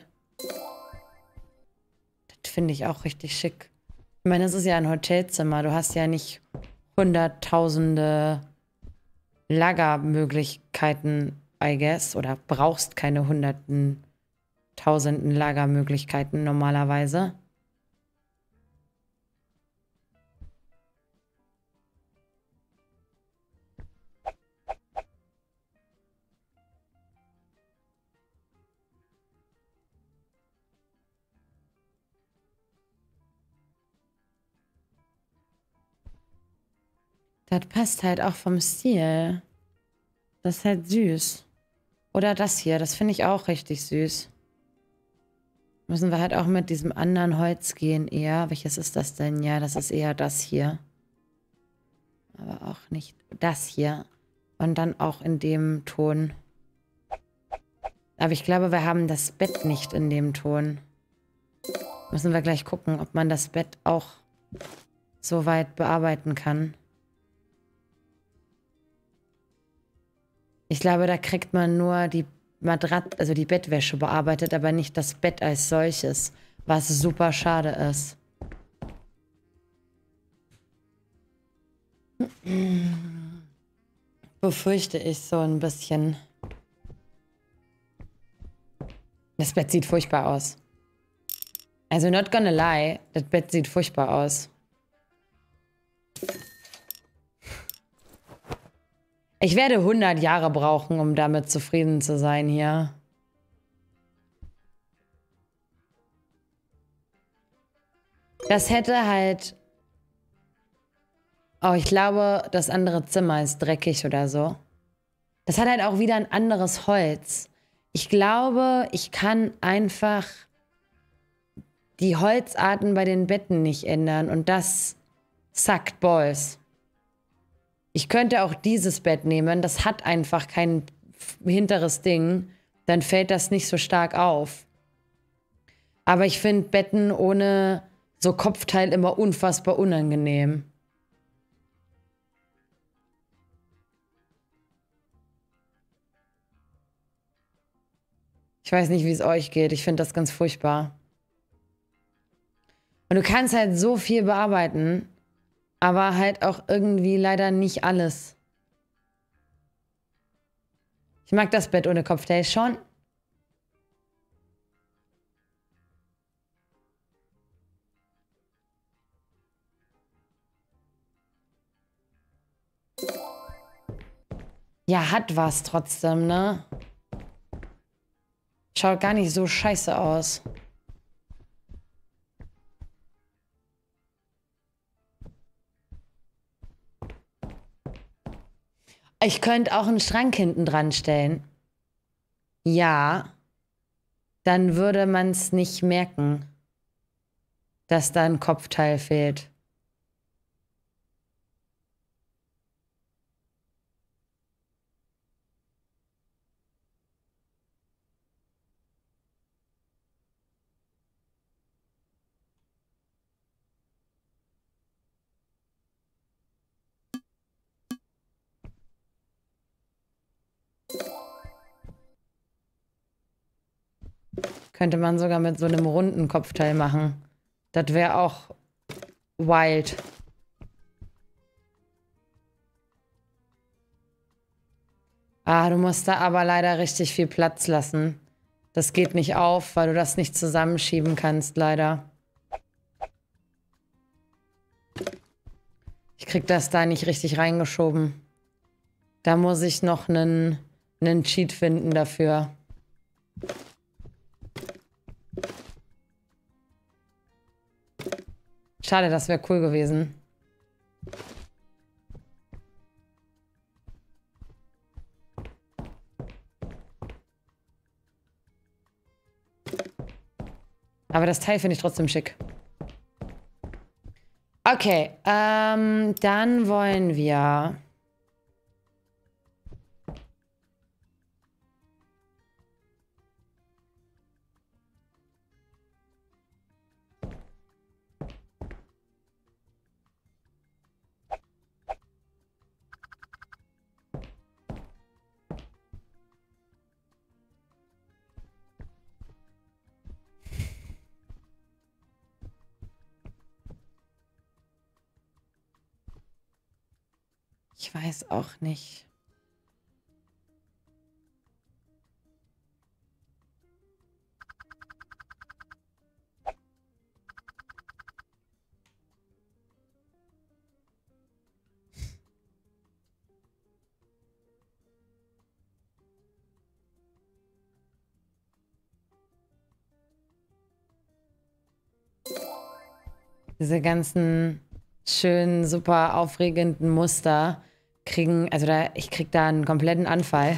Das finde ich auch richtig schick. Ich meine, es ist ja ein Hotelzimmer. Du hast ja nicht hunderttausende Lagermöglichkeiten, I guess. Oder brauchst keine hunderten, tausenden Lagermöglichkeiten normalerweise. Das passt halt auch vom Stil. Das ist halt süß. Oder das hier, das finde ich auch richtig süß. Müssen wir halt auch mit diesem anderen Holz gehen eher. Welches ist das denn? Ja, das ist eher das hier. Aber auch nicht das hier. Und dann auch in dem Ton. Aber ich glaube, wir haben das Bett nicht in dem Ton. Müssen wir gleich gucken, ob man das Bett auch so weit bearbeiten kann. Ich glaube, da kriegt man nur die Matratze, also die Bettwäsche bearbeitet, aber nicht das Bett als solches, was super schade ist. Befürchte ich so ein bisschen. Das Bett sieht furchtbar aus. Also not gonna lie, das Bett sieht furchtbar aus. Ich werde hundert Jahre brauchen, um damit zufrieden zu sein hier. Das hätte halt... Oh, ich glaube, das andere Zimmer ist dreckig oder so. Das hat halt auch wieder ein anderes Holz. Ich glaube, ich kann einfach die Holzarten bei den Betten nicht ändern. Und das suckt balls. Ich könnte auch dieses Bett nehmen. Das hat einfach kein hinteres Ding. Dann fällt das nicht so stark auf. Aber ich finde Betten ohne so Kopfteil immer unfassbar unangenehm. Ich weiß nicht, wie es euch geht. Ich finde das ganz furchtbar. Und du kannst halt so viel bearbeiten, aber halt auch irgendwie leider nicht alles. Ich mag das Bett ohne Kopfteil schon. Ja, hat was trotzdem, ne? Schaut gar nicht so scheiße aus. Ich könnte auch einen Schrank hinten dran stellen. Ja. Dann würde man es nicht merken, dass da ein Kopfteil fehlt. Könnte man sogar mit so einem runden Kopfteil machen. Das wäre auch wild. Ah, du musst da aber leider richtig viel Platz lassen. Das geht nicht auf, weil du das nicht zusammenschieben kannst, leider. Ich krieg das da nicht richtig reingeschoben. Da muss ich noch einen, einen Cheat finden dafür. Schade, das wäre cool gewesen. Aber das Teil finde ich trotzdem schick. Okay, ähm, dann wollen wir... Ich weiß auch nicht. Diese ganzen schönen, super aufregenden Muster kriegen, also da, ich krieg da einen kompletten Anfall.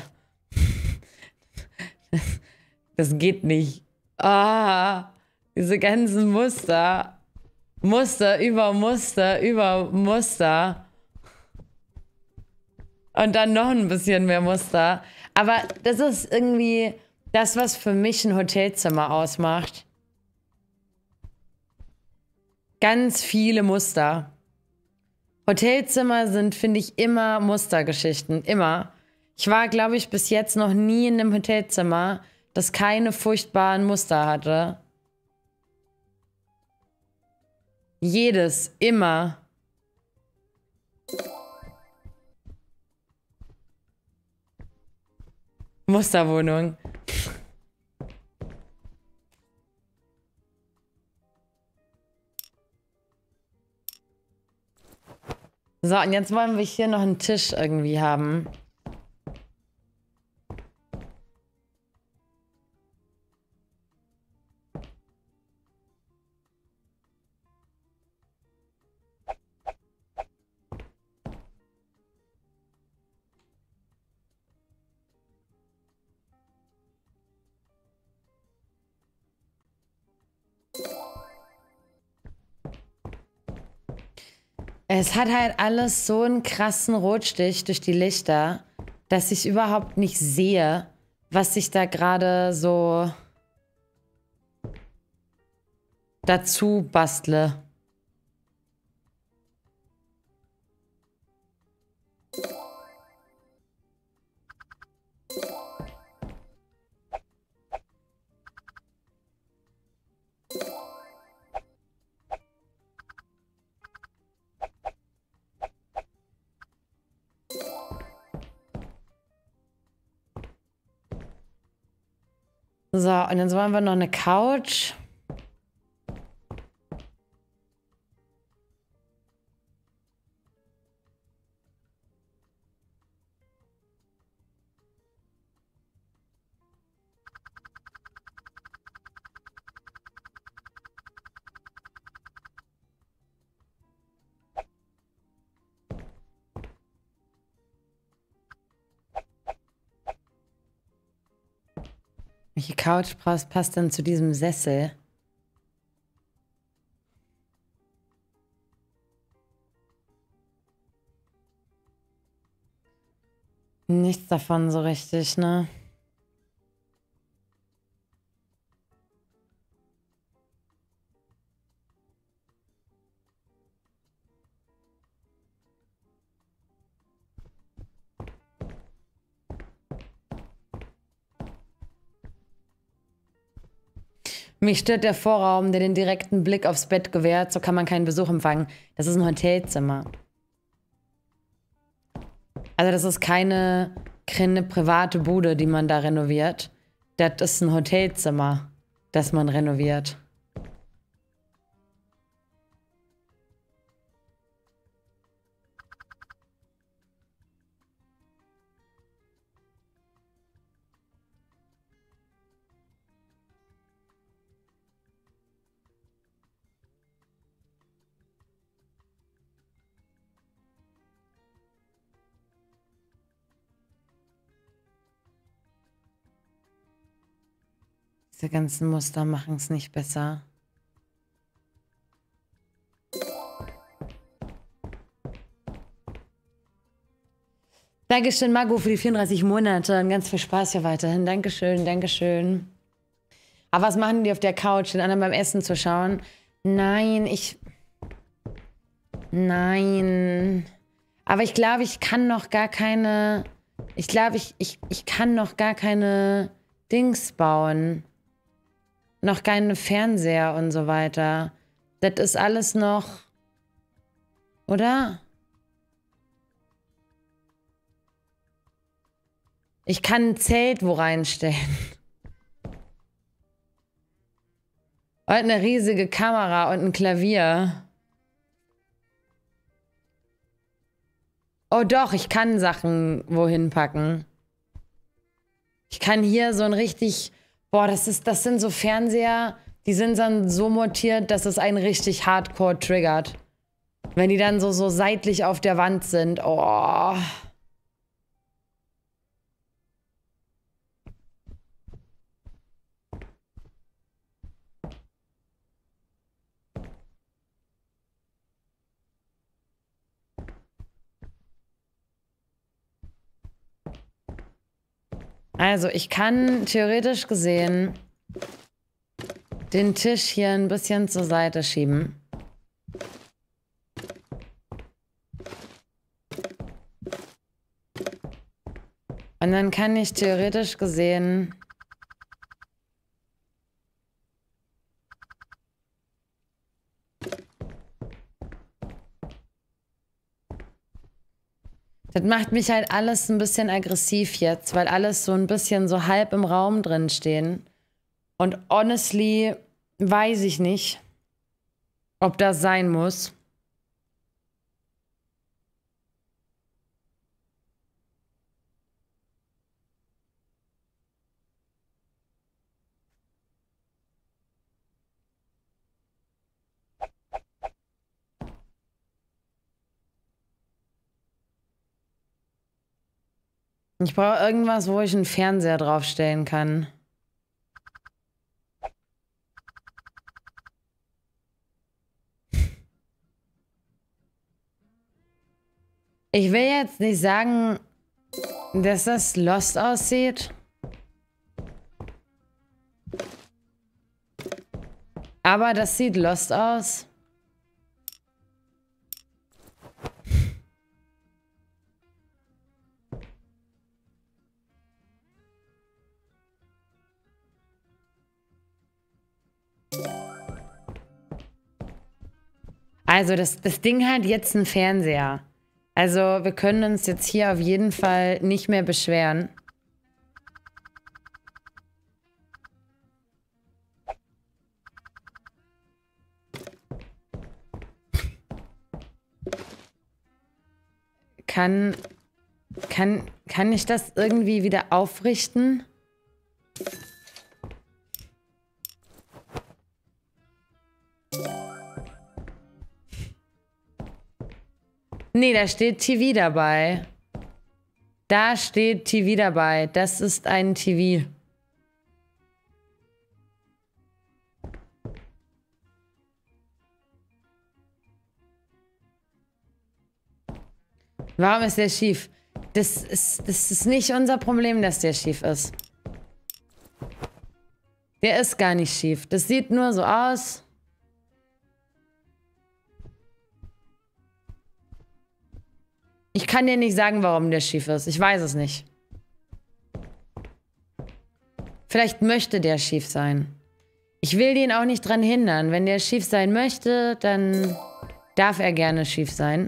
Das, das geht nicht. Ah, diese ganzen Muster. Muster über Muster über Muster. Und dann noch ein bisschen mehr Muster. Aber das ist irgendwie das, was für mich ein Hotelzimmer ausmacht. Ganz viele Muster. Hotelzimmer sind, finde ich, immer Mustergeschichten. Immer. Ich war, glaube ich, bis jetzt noch nie in einem Hotelzimmer, das keine furchtbaren Muster hatte. Jedes. Immer. Musterwohnung. So, und jetzt wollen wir hier noch einen Tisch irgendwie haben. Es hat halt alles so einen krassen Rotstich durch die Lichter, dass ich überhaupt nicht sehe, was ich da gerade so dazu bastle. So, und jetzt wollen wir noch eine Couch. Welche Couch passt, passt denn zu diesem Sessel? Nichts davon so richtig, ne? Mich stört der Vorraum, der den direkten Blick aufs Bett gewährt. So kann man keinen Besuch empfangen. Das ist ein Hotelzimmer. Also das ist keine, keine private Bude, die man da renoviert. Das ist ein Hotelzimmer, das man renoviert. Diese ganzen Muster machen es nicht besser. Dankeschön, Margot, für die vierunddreißig Monate und ganz viel Spaß hier weiterhin. Dankeschön, Dankeschön. Aber was machen die auf der Couch, den anderen beim Essen zu schauen? Nein, ich... Nein. Aber ich glaube, ich kann noch gar keine... Ich glaube, ich, ich, ich kann noch gar keine Dings bauen. Noch keine Fernseher und so weiter. Das ist alles noch... Oder? Ich kann ein Zelt wo reinstellen. Und eine riesige Kamera und ein Klavier. Oh doch, ich kann Sachen wohin packen. Ich kann hier so ein richtig... Boah, das ist, das sind so Fernseher, die sind dann so montiert, dass es einen richtig hardcore triggert. Wenn die dann so, so seitlich auf der Wand sind. Oh... Also, ich kann theoretisch gesehen den Tisch hier ein bisschen zur Seite schieben. Und dann kann ich theoretisch gesehen das macht mich halt alles ein bisschen aggressiv jetzt, weil alles so ein bisschen so halb im Raum drin stehen. Und honestly weiß ich nicht, ob das sein muss. Ich brauche irgendwas, wo ich einen Fernseher draufstellen kann. Ich will jetzt nicht sagen, dass das lost aussieht. Aber das sieht lost aus. Also das, das Ding hat jetzt einen Fernseher. Also wir können uns jetzt hier auf jeden Fall nicht mehr beschweren. Kann, kann, kann ich das irgendwie wieder aufrichten? Nee, da steht T V dabei. Da steht T V dabei. Das ist ein T V. Warum ist der schief? Das ist, das ist nicht unser Problem, dass der schief ist. Der ist gar nicht schief. Das sieht nur so aus. Ich kann dir nicht sagen, warum der schief ist. Ich weiß es nicht. Vielleicht möchte der schief sein. Ich will den auch nicht dran hindern. Wenn der schief sein möchte, dann darf er gerne schief sein.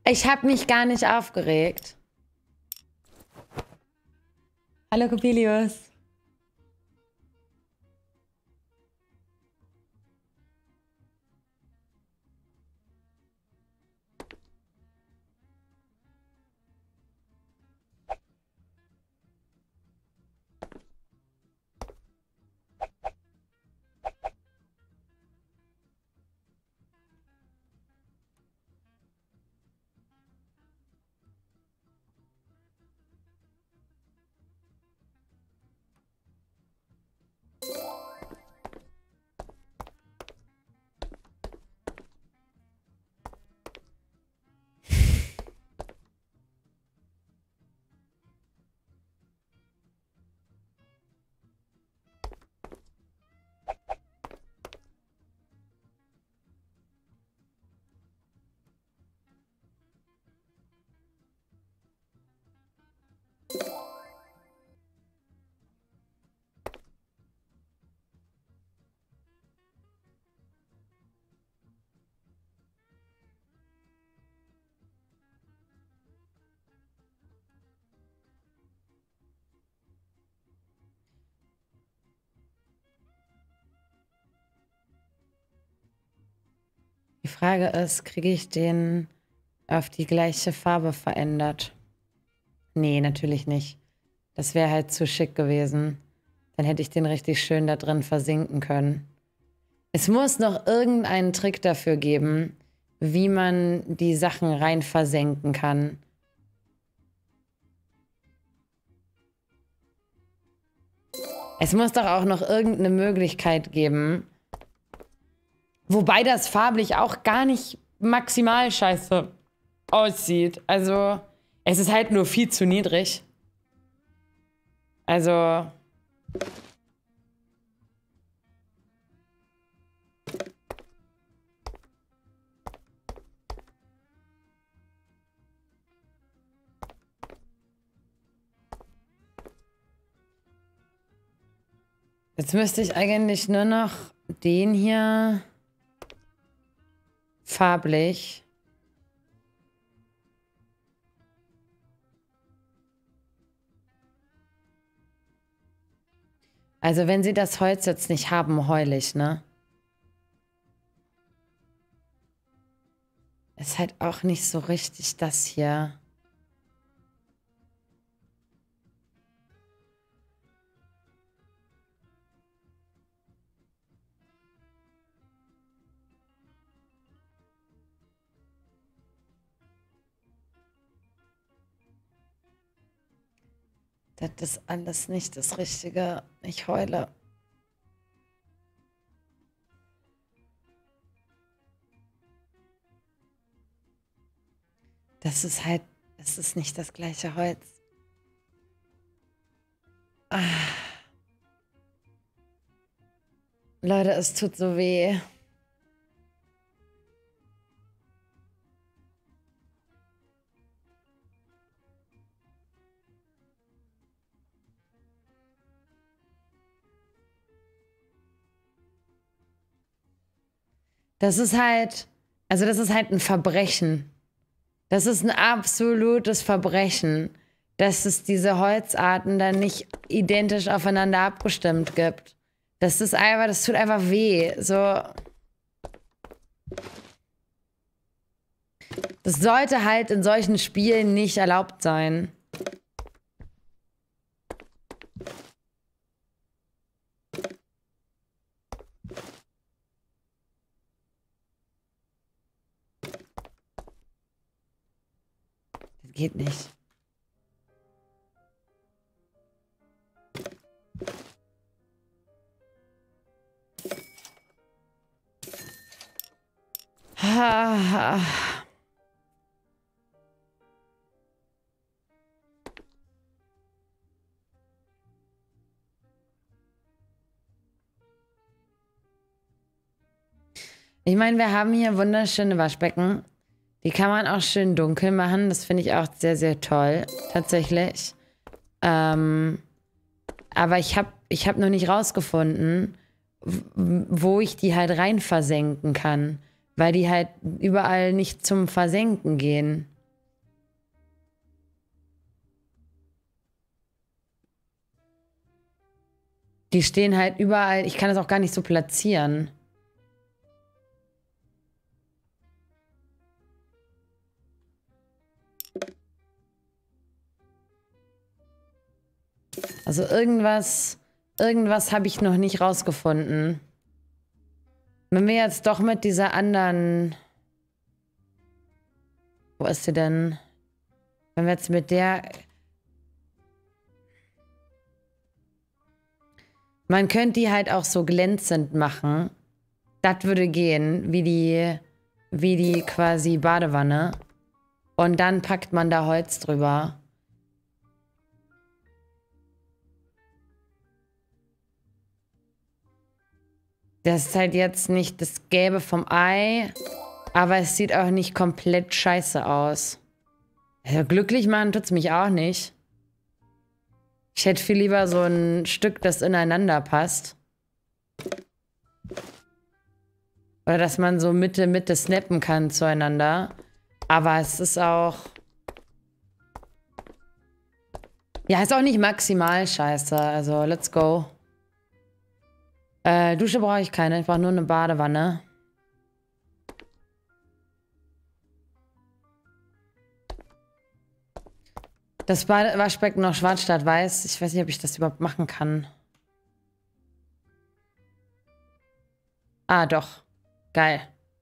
Ich habe mich gar nicht aufgeregt. Hallo Coppelius. Die Frage ist, kriege ich den auf die gleiche Farbe verändert? Nee, natürlich nicht. Das wäre halt zu schick gewesen. Dann hätte ich den richtig schön da drin versinken können. Es muss noch irgendeinen Trick dafür geben, wie man die Sachen rein versenken kann. Es muss doch auch noch irgendeine Möglichkeit geben. Wobei das farblich auch gar nicht maximal scheiße aussieht. Also, es ist halt nur viel zu niedrig. Also... Jetzt müsste ich eigentlich nur noch den hier farblich. Also wenn sie das Holz jetzt nicht haben, heule ich, ne? Ist halt auch nicht so richtig das hier. Das ist alles nicht das Richtige. Ich heule. Das ist halt, das ist nicht das gleiche Holz. Ah. Leute, es tut so weh. Das ist halt, also das ist halt ein Verbrechen. Das ist ein absolutes Verbrechen, dass es diese Holzarten dann nicht identisch aufeinander abgestimmt gibt. Das ist einfach, das tut einfach weh. So. Das sollte halt in solchen Spielen nicht erlaubt sein. Geht nicht. Ha. Ich meine, wir haben hier wunderschöne Waschbecken. Die kann man auch schön dunkel machen. Das finde ich auch sehr, sehr toll. Tatsächlich. Ähm, aber ich habe ich hab noch nicht rausgefunden, wo ich die halt rein versenken kann. Weil die halt überall nicht zum Versenken gehen. Die stehen halt überall. Ich kann das auch gar nicht so platzieren. Also irgendwas, irgendwas habe ich noch nicht rausgefunden. Wenn wir jetzt doch mit dieser anderen... Wo ist sie denn? Wenn wir jetzt mit der... Man könnte die halt auch so glänzend machen. Das würde gehen, wie die, wie die quasi Badewanne. Und dann packt man da Holz drüber. Das ist halt jetzt nicht das Gelbe vom Ei, aber es sieht auch nicht komplett scheiße aus. Ja, glücklich machen tut's mich auch nicht. Ich hätte viel lieber so ein Stück, das ineinander passt. Oder dass man so Mitte, Mitte snappen kann zueinander. Aber es ist auch... Ja, ist auch nicht maximal scheiße. Also, let's go. Äh, Dusche brauche ich keine. Ich brauche nur eine Badewanne. Das Bade Waschbecken noch schwarz statt weiß. Ich weiß nicht, ob ich das überhaupt machen kann. Ah, doch. Geil.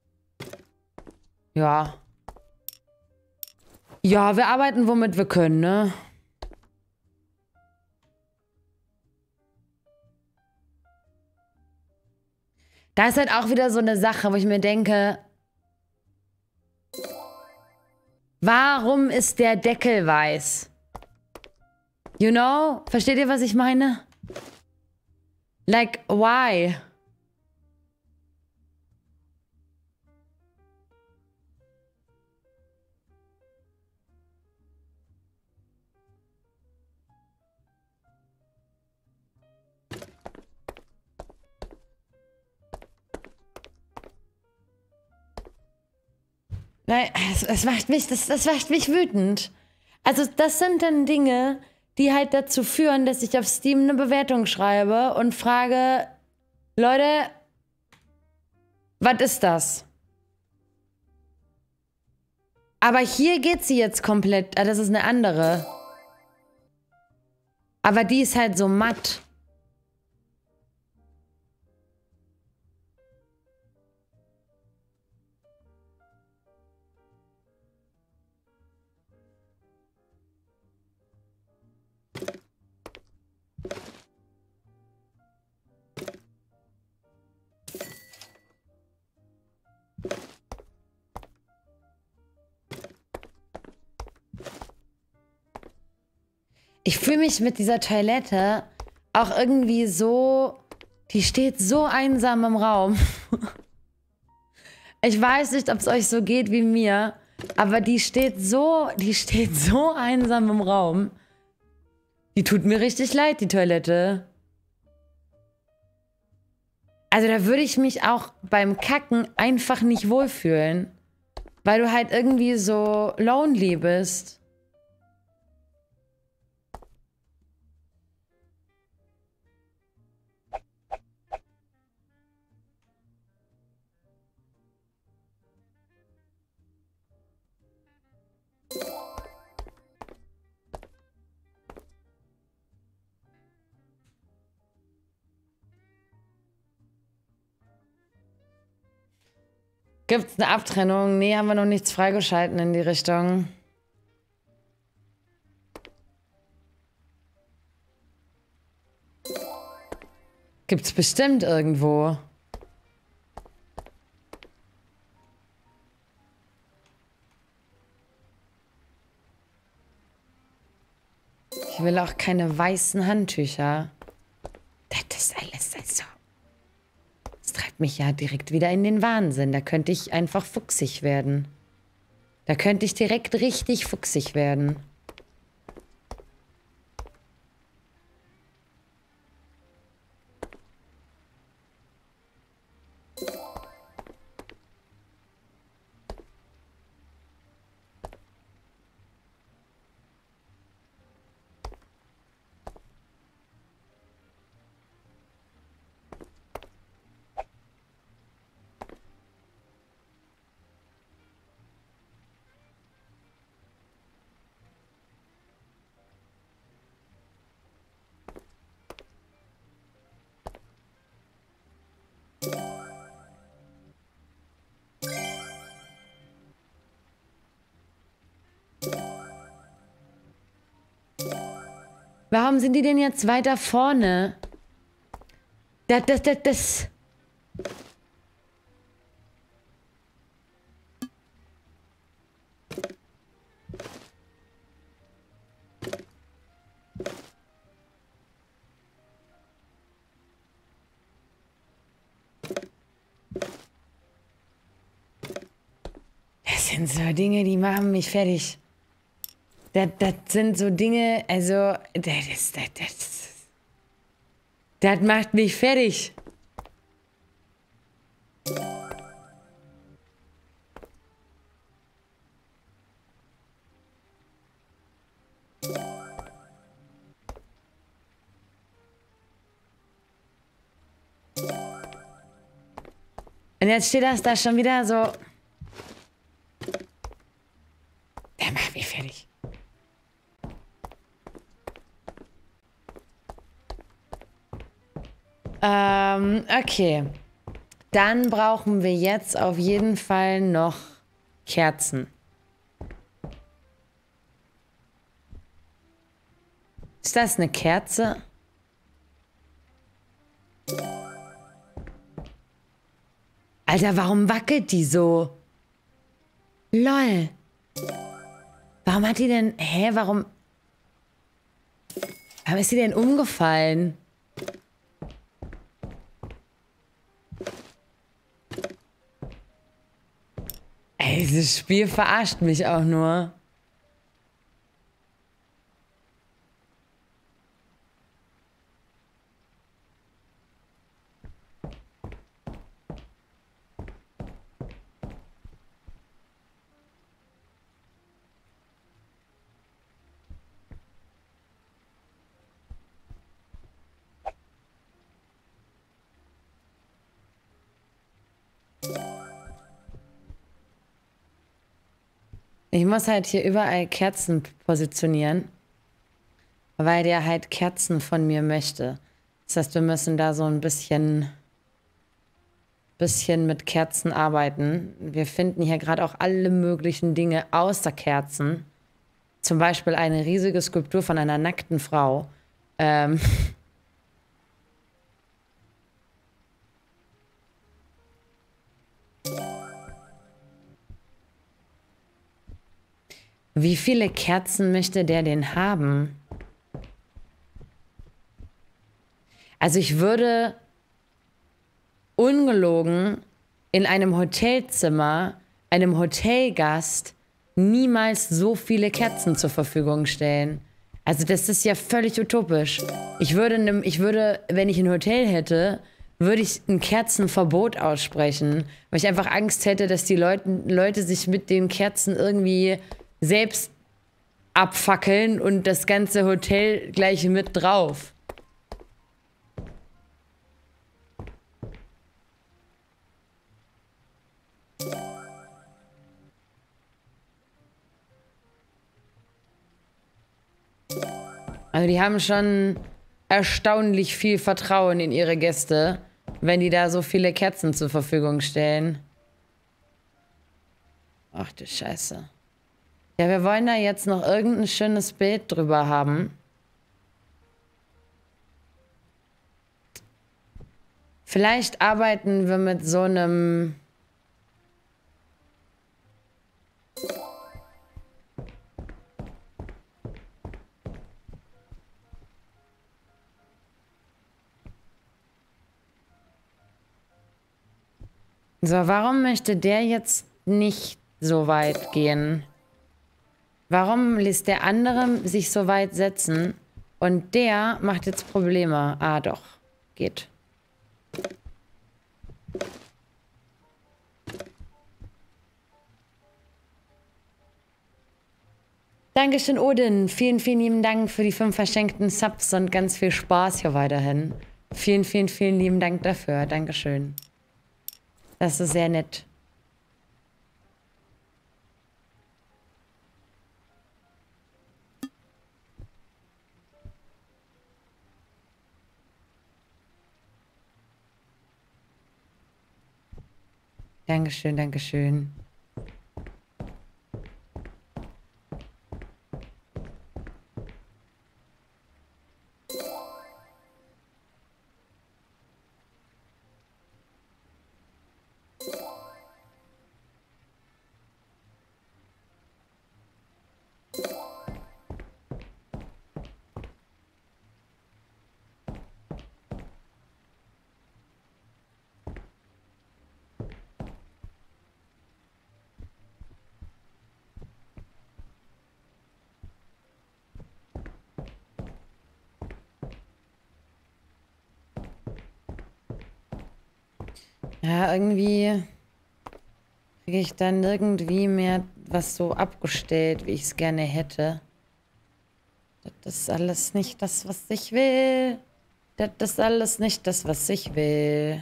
Ja. Ja, wir arbeiten, womit wir können, ne? Da ist halt auch wieder so eine Sache, wo ich mir denke, warum ist der Deckel weiß? You know? Versteht ihr, was ich meine? Like, why? Nein, es, es macht mich, das, das macht mich wütend. Also das sind dann Dinge, die halt dazu führen, dass ich auf Steam eine Bewertung schreibe und frage, Leute, was ist das? Aber hier geht sie jetzt komplett, ah, das ist eine andere. Aber die ist halt so matt. Ich fühle mich mit dieser Toilette auch irgendwie so... Die steht so einsam im Raum. Ich weiß nicht, ob es euch so geht wie mir, aber die steht so... Die steht so einsam im Raum. Die tut mir richtig leid, die Toilette. Also da würde ich mich auch beim Kacken einfach nicht wohlfühlen. Weil du halt irgendwie so lonely bist. Gibt's eine Abtrennung? Nee, haben wir noch nichts freigeschalten in die Richtung. Gibt's bestimmt irgendwo. Ich will auch keine weißen Handtücher. Das ist alles also. Das treibt mich ja direkt wieder in den Wahnsinn. Da könnte ich einfach fuchsig werden. Da könnte ich direkt richtig fuchsig werden. Warum sind die denn jetzt weiter vorne? Das, das, das, das... Das sind so Dinge, die machen mich fertig. Das, das sind so Dinge, also, das, das, das, das macht mich fertig. Und jetzt steht das da schon wieder so. Der macht mich fertig. Ähm, okay. Dann brauchen wir jetzt auf jeden Fall noch Kerzen. Ist das eine Kerze? Alter, warum wackelt die so? Lol. Warum hat die denn... Hä, warum... Warum ist die denn umgefallen? Ey, dieses Spiel verarscht mich auch nur. Ich muss halt hier überall Kerzen positionieren, weil der halt Kerzen von mir möchte. Das heißt, wir müssen da so ein bisschen, bisschen mit Kerzen arbeiten. Wir finden hier gerade auch alle möglichen Dinge außer Kerzen. Zum Beispiel eine riesige Skulptur von einer nackten Frau. Ähm... Wie viele Kerzen möchte der denn haben? Also ich würde ungelogen in einem Hotelzimmer, einem Hotelgast, niemals so viele Kerzen zur Verfügung stellen. Also das ist ja völlig utopisch. Ich würde, ich würde, wenn ich ein Hotel hätte, würde ich ein Kerzenverbot aussprechen, weil ich einfach Angst hätte, dass die Leute, Leute sich mit den Kerzen irgendwie selbst abfackeln und das ganze Hotel gleich mit drauf. Also die haben schon erstaunlich viel Vertrauen in ihre Gäste, wenn die da so viele Kerzen zur Verfügung stellen. Ach du Scheiße. Ja, wir wollen da jetzt noch irgendein schönes Bild drüber haben. Vielleicht arbeiten wir mit so einem... So, warum möchte der jetzt nicht so weit gehen? Warum lässt der andere sich so weit setzen und der macht jetzt Probleme? Ah, doch. Geht. Dankeschön, Odin. Vielen, vielen lieben Dank für die fünf verschenkten Subs und ganz viel Spaß hier weiterhin. Vielen, vielen, vielen lieben Dank dafür. Dankeschön. Das ist sehr nett. Dankeschön, Dankeschön. Ja, irgendwie kriege ich dann irgendwie mehr was so abgestellt, wie ich es gerne hätte. Das ist alles nicht das, was ich will. Das ist alles nicht das, was ich will.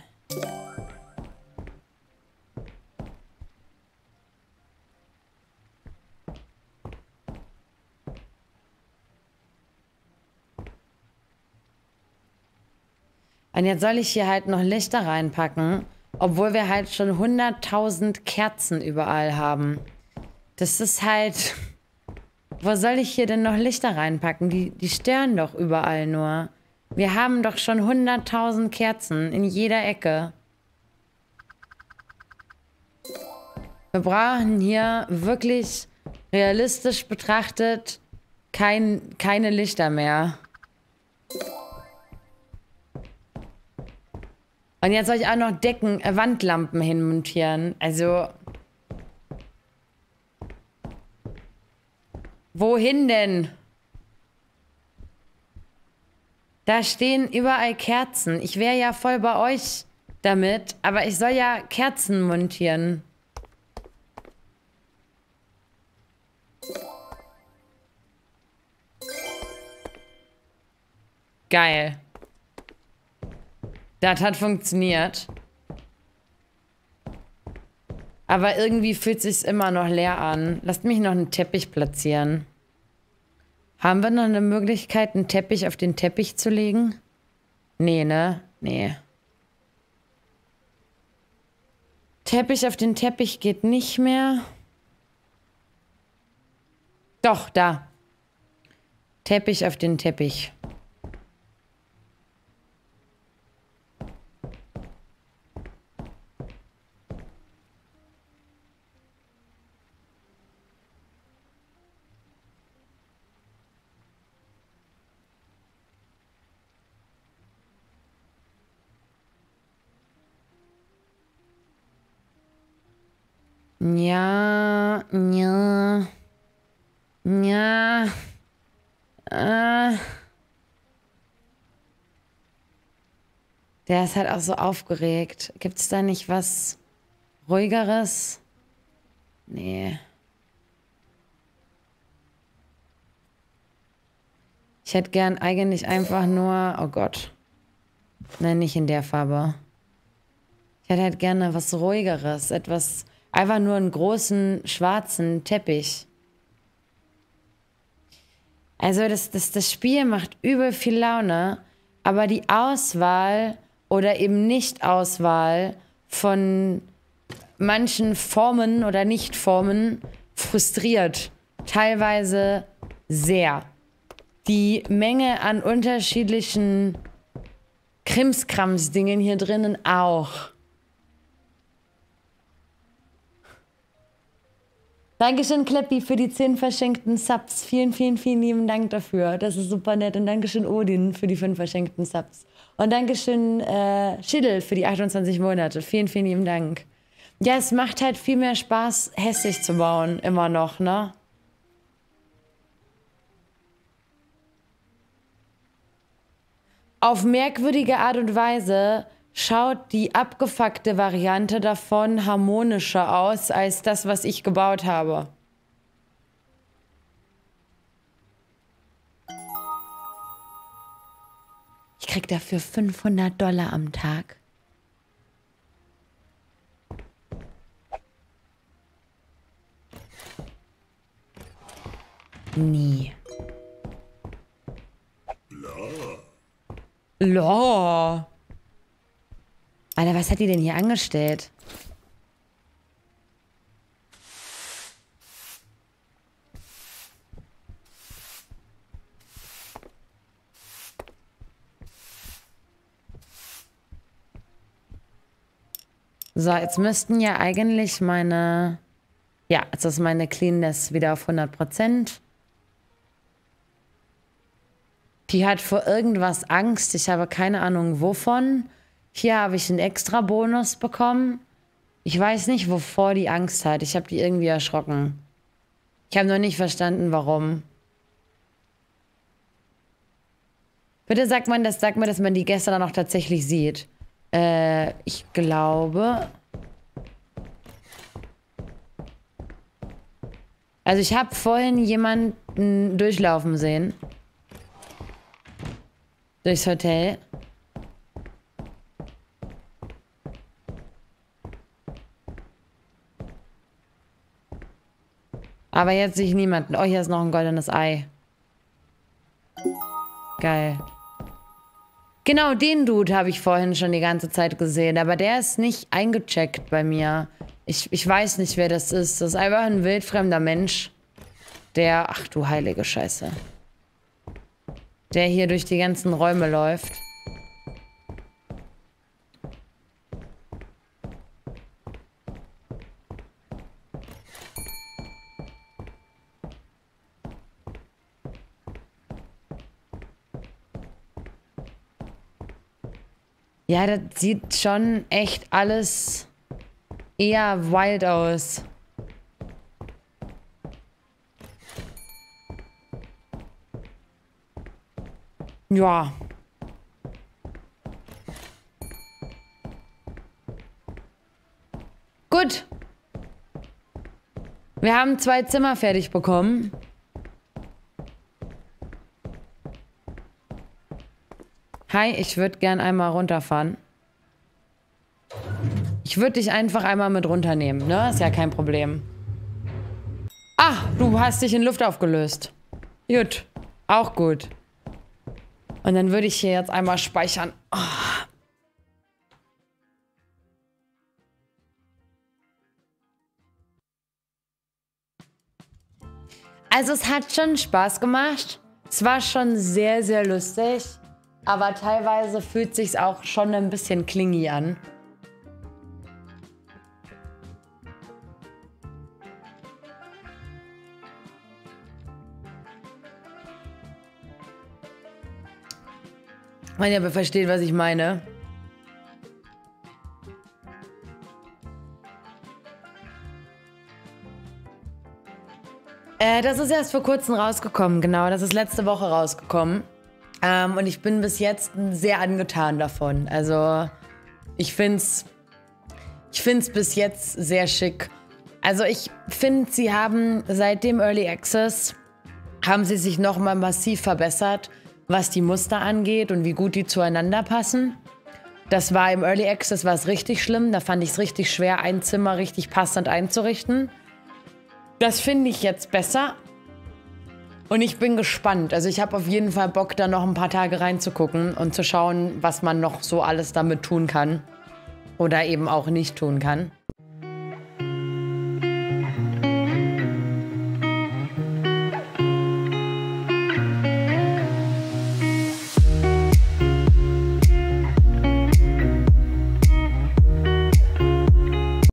Und jetzt soll ich hier halt noch Lichter reinpacken, obwohl wir halt schon hunderttausend Kerzen überall haben. Das ist halt... Wo soll ich hier denn noch Lichter reinpacken? Die, die stören doch überall nur. Wir haben doch schon hunderttausend Kerzen in jeder Ecke. Wir brauchen hier wirklich realistisch betrachtet kein, keine Lichter mehr. Und jetzt soll ich auch noch Decken, äh, Wandlampen hinmontieren. Also... Wohin denn? Da stehen überall Kerzen. Ich wäre ja voll bei euch damit, aber ich soll ja Kerzen montieren. Geil. Das hat funktioniert. Aber irgendwie fühlt es sich immer noch leer an. Lasst mich noch einen Teppich platzieren. Haben wir noch eine Möglichkeit, einen Teppich auf den Teppich zu legen? Nee, ne? Nee. Teppich auf den Teppich geht nicht mehr. Doch, da. Teppich auf den Teppich. Ja, ja, ja, äh. Der ist halt auch so aufgeregt. Gibt es da nicht was Ruhigeres? Nee. Ich hätte gern eigentlich einfach nur... Oh Gott. Nein, nicht in der Farbe. Ich hätte halt gerne was Ruhigeres. Etwas... Einfach nur einen großen, schwarzen Teppich. Also das, das, das Spiel macht übel viel Laune, aber die Auswahl oder eben Nicht-Auswahl von manchen Formen oder Nicht-Formen frustriert. Teilweise sehr. Die Menge an unterschiedlichen Krimskrams-Dingen hier drinnen auch. Dankeschön, Kleppi, für die zehn verschenkten Subs. Vielen, vielen, vielen lieben Dank dafür. Das ist super nett. Und Dankeschön, Odin, für die fünf verschenkten Subs. Und Dankeschön, äh, Schiddel, für die achtundzwanzig Monate. Vielen, vielen lieben Dank. Ja, es macht halt viel mehr Spaß, hässlich zu bauen. Immer noch, ne? Auf merkwürdige Art und Weise schaut die abgefuckte Variante davon harmonischer aus als das, was ich gebaut habe. Ich krieg dafür fünfhundert Dollar am Tag. Nie. Law. Alter, was hat die denn hier angestellt? So, jetzt müssten ja eigentlich meine... Ja, jetzt ist meine Cleanness wieder auf hundert Prozent. Die hat vor irgendwas Angst. Ich habe keine Ahnung wovon. Hier habe ich einen extra Bonus bekommen. Ich weiß nicht, wovor die Angst hat. Ich habe die irgendwie erschrocken. Ich habe noch nicht verstanden, warum. Bitte sagt man das, sagt mir, dass man die Gäste dann auch tatsächlich sieht. Äh, ich glaube... Also ich habe vorhin jemanden durchlaufen sehen. Durchs Hotel. Aber jetzt sehe ich niemanden. Oh, hier ist noch ein goldenes Ei. Geil. Genau, den Dude habe ich vorhin schon die ganze Zeit gesehen. Aber der ist nicht eingecheckt bei mir. Ich, ich weiß nicht, wer das ist. Das ist einfach ein wildfremder Mensch. Der... Ach du heilige Scheiße. Der hier durch die ganzen Räume läuft. Ja, das sieht schon echt alles eher wild aus. Ja. Gut. Wir haben zwei Zimmer fertig bekommen. Hi, ich würde gern einmal runterfahren. Ich würde dich einfach einmal mit runternehmen, ne? Ist ja kein Problem. Ah, du hast dich in Luft aufgelöst. Gut. Auch gut. Und dann würde ich hier jetzt einmal speichern. Oh. Also es hat schon Spaß gemacht. Es war schon sehr, sehr lustig. Aber teilweise fühlt sich's auch schon ein bisschen clingy an. Wenn ihr versteht, was ich meine. Äh, das ist erst vor kurzem rausgekommen, genau. Das ist letzte Woche rausgekommen. Ähm, und ich bin bis jetzt sehr angetan davon. Also, ich find's, ich find's bis jetzt sehr schick. Also, ich finde, sie haben seit dem Early Access, haben sie sich nochmal massiv verbessert, was die Muster angeht und wie gut die zueinander passen. Das war im Early Access war es richtig schlimm. Da fand ich es richtig schwer, ein Zimmer richtig passend einzurichten. Das finde ich jetzt besser. Und ich bin gespannt. Also ich habe auf jeden Fall Bock, da noch ein paar Tage reinzugucken und zu schauen, was man noch so alles damit tun kann. Oder eben auch nicht tun kann.